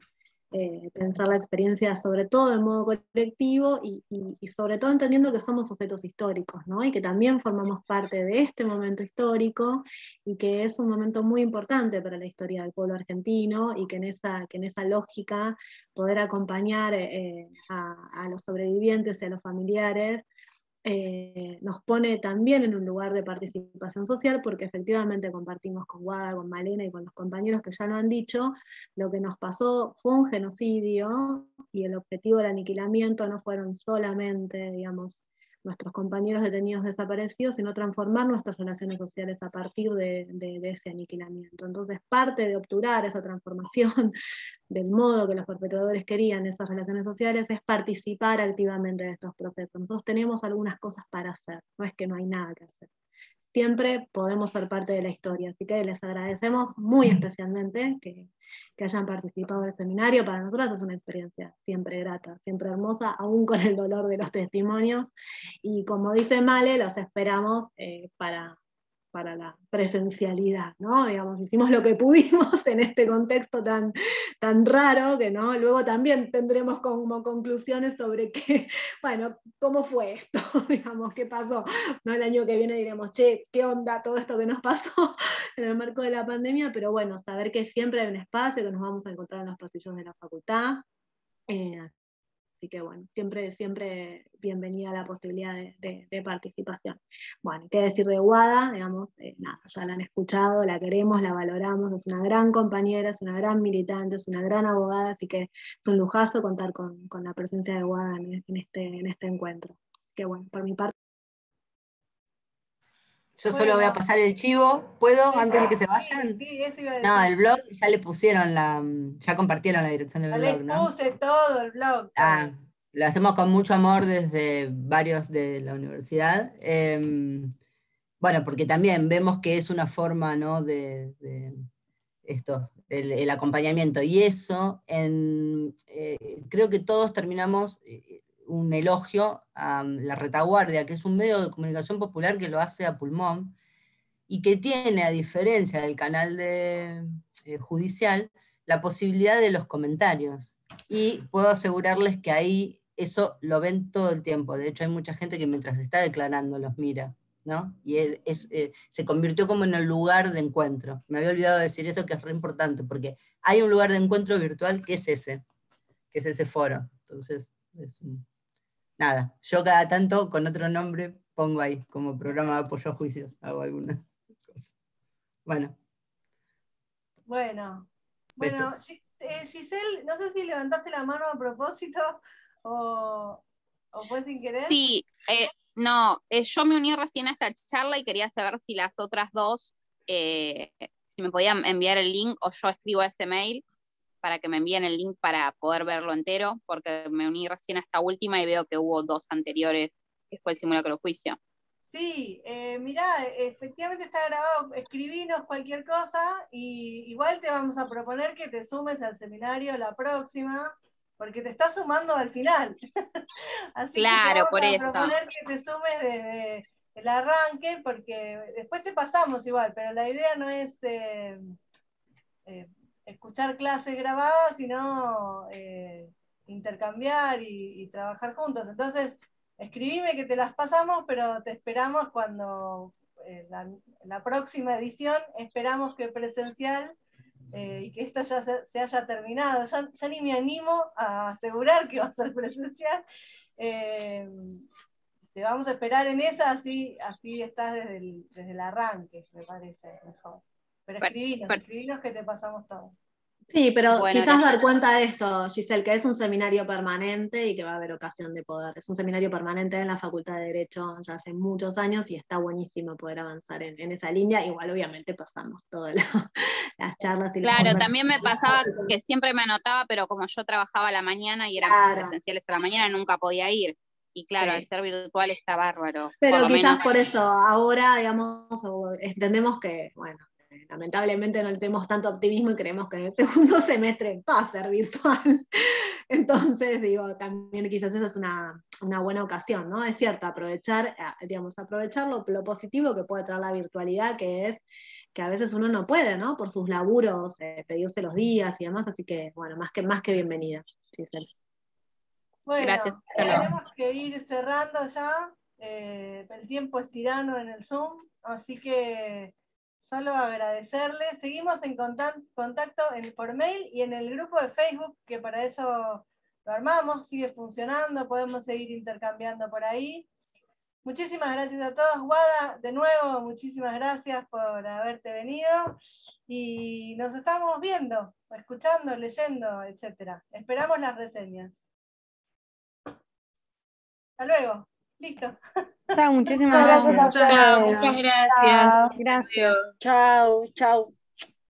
eh, pensar la experiencia sobre todo de modo colectivo y, y, y sobre todo entendiendo que somos sujetos históricos, ¿no? Y que también formamos parte de este momento histórico y que es un momento muy importante para la historia del pueblo argentino y que en esa, que en esa lógica poder acompañar eh, a, a los sobrevivientes y a los familiares Eh, nos pone también en un lugar de participación social, porque efectivamente compartimos con Guada, con Malena y con los compañeros que ya lo han dicho, lo que nos pasó fue un genocidio, y el objetivo del aniquilamiento no fueron solamente, digamos, nuestros compañeros detenidos desaparecidos, sino transformar nuestras relaciones sociales a partir de, de, de ese aniquilamiento. Entonces, parte de obturar esa transformación del modo que los perpetradores querían esas relaciones sociales es participar activamente de estos procesos. Nosotros tenemos algunas cosas para hacer, no es que no hay nada que hacer. Siempre podemos ser parte de la historia, así que les agradecemos muy especialmente que, que hayan participado del seminario. Para nosotros es una experiencia siempre grata, siempre hermosa, aún con el dolor de los testimonios, y como dice Male, los esperamos eh, para... para la presencialidad, ¿no? Digamos, hicimos lo que pudimos en este contexto tan, tan raro, que ¿no? Luego también tendremos como conclusiones sobre qué, bueno, cómo fue esto, digamos, qué pasó, ¿no? El año que viene diremos, che, qué onda todo esto que nos pasó en el marco de la pandemia, pero bueno, saber que siempre hay un espacio, que nos vamos a encontrar en los pasillos de la facultad, eh, así que bueno, siempre, siempre bienvenida la posibilidad de, de, de participación. Bueno, qué decir de Guada, digamos, eh, nada, ya la han escuchado, la queremos, la valoramos, es una gran compañera, es una gran militante, es una gran abogada, así que es un lujazo contar con, con la presencia de Guada en, en, este, en este encuentro. Que bueno, por mi parte. Yo Bueno. solo voy a pasar el chivo, ¿puedo? Sí, Antes de que se sí, vayan. sí, eso iba a decir. No, el blog ya le pusieron la, ya compartieron la dirección del Ya blog, les ¿no? puse todo el blog. Todo. Ah, lo hacemos con mucho amor desde varios de la universidad. Eh, bueno, porque también vemos que es una forma, ¿no? de, de esto, el, el acompañamiento. Y eso, en, eh, creo que todos terminamos eh, un elogio a La Retaguardia, que es un medio de comunicación popular que lo hace a pulmón, y que tiene, a diferencia del canal de, eh, judicial, la posibilidad de los comentarios. Y puedo asegurarles que ahí eso lo ven todo el tiempo. De hecho, hay mucha gente que mientras está declarando los mira, ¿no? Y es, es, eh, se convirtió como en el lugar de encuentro. Me había olvidado de decir eso, que es re importante, porque hay un lugar de encuentro virtual que es ese, que es ese foro. Entonces, es un... nada, yo cada tanto con otro nombre pongo ahí, como programa de apoyo a juicios, hago alguna cosa. Bueno. Bueno, bueno, eh, Giselle, no sé si levantaste la mano a propósito o, o fue sin querer. Sí, eh, no, eh, yo me uní recién a esta charla y quería saber si las otras dos, eh, si me podían enviar el link o yo escribo ese mail para que me envíen el link para poder verlo entero, porque me uní recién a esta última y veo que hubo dos anteriores, que fue el simulacro de juicio. Sí, eh, mirá, efectivamente está grabado, escribinos cualquier cosa y igual te vamos a proponer que te sumes al seminario la próxima, porque te estás sumando al final. Así claro, que por te vamos eso. a proponer que te sumes desde el arranque, porque después te pasamos igual, pero la idea no es eh, eh, escuchar clases grabadas, sino eh, intercambiar y, y trabajar juntos. Entonces, escribime que te las pasamos, pero te esperamos cuando, eh, la, la próxima edición, esperamos que presencial, eh, y que esto ya se, se haya terminado. Ya, ya ni me animo a asegurar que va a ser presencial. Eh, te vamos a esperar en esa, así, así estás desde el, desde el arranque, me parece mejor. Pero escribinos, escribinos que te pasamos todo. Sí, pero bueno, quizás la... dar cuenta de esto, Giselle, que es un seminario permanente y que va a haber ocasión de poder. Es un seminario permanente en la Facultad de Derecho ya hace muchos años y está buenísimo poder avanzar en, en esa línea. Igual obviamente pasamos todas la, las charlas y Claro, las también me pasaba que siempre me anotaba, pero como yo trabajaba a la mañana y eran claro. presenciales a la mañana, nunca podía ir. Y claro, sí. Al ser virtual está bárbaro. Pero por lo quizás menos... por eso ahora, digamos, entendemos que, bueno, lamentablemente no tenemos tanto optimismo y creemos que en el segundo semestre va a ser virtual. Entonces, digo, también quizás esa es una, una buena ocasión, ¿no? Es cierto, aprovechar, digamos, aprovechar lo, lo positivo que puede traer la virtualidad, que es que a veces uno no puede, ¿no? Por sus laburos, eh, pedirse los días y demás, así que, bueno, más que, más que bienvenida. Giselle. Bueno, Gracias, hasta luego. tenemos que ir cerrando ya. Eh, el tiempo es tirano en el Zoom, así que solo agradecerles. Seguimos en contan- contacto en, por mail y en el grupo de Facebook, que para eso lo armamos, sigue funcionando, podemos seguir intercambiando por ahí. Muchísimas gracias a todos. Guada, de nuevo, muchísimas gracias por haberte venido y nos estamos viendo, escuchando, leyendo, etcétera. Esperamos las reseñas. Hasta luego. Listo. Chao, muchísimas Muchas gracias. gracias a Muchas ustedes. gracias. Muchas gracias. Chao. Gracias. Chao, chao.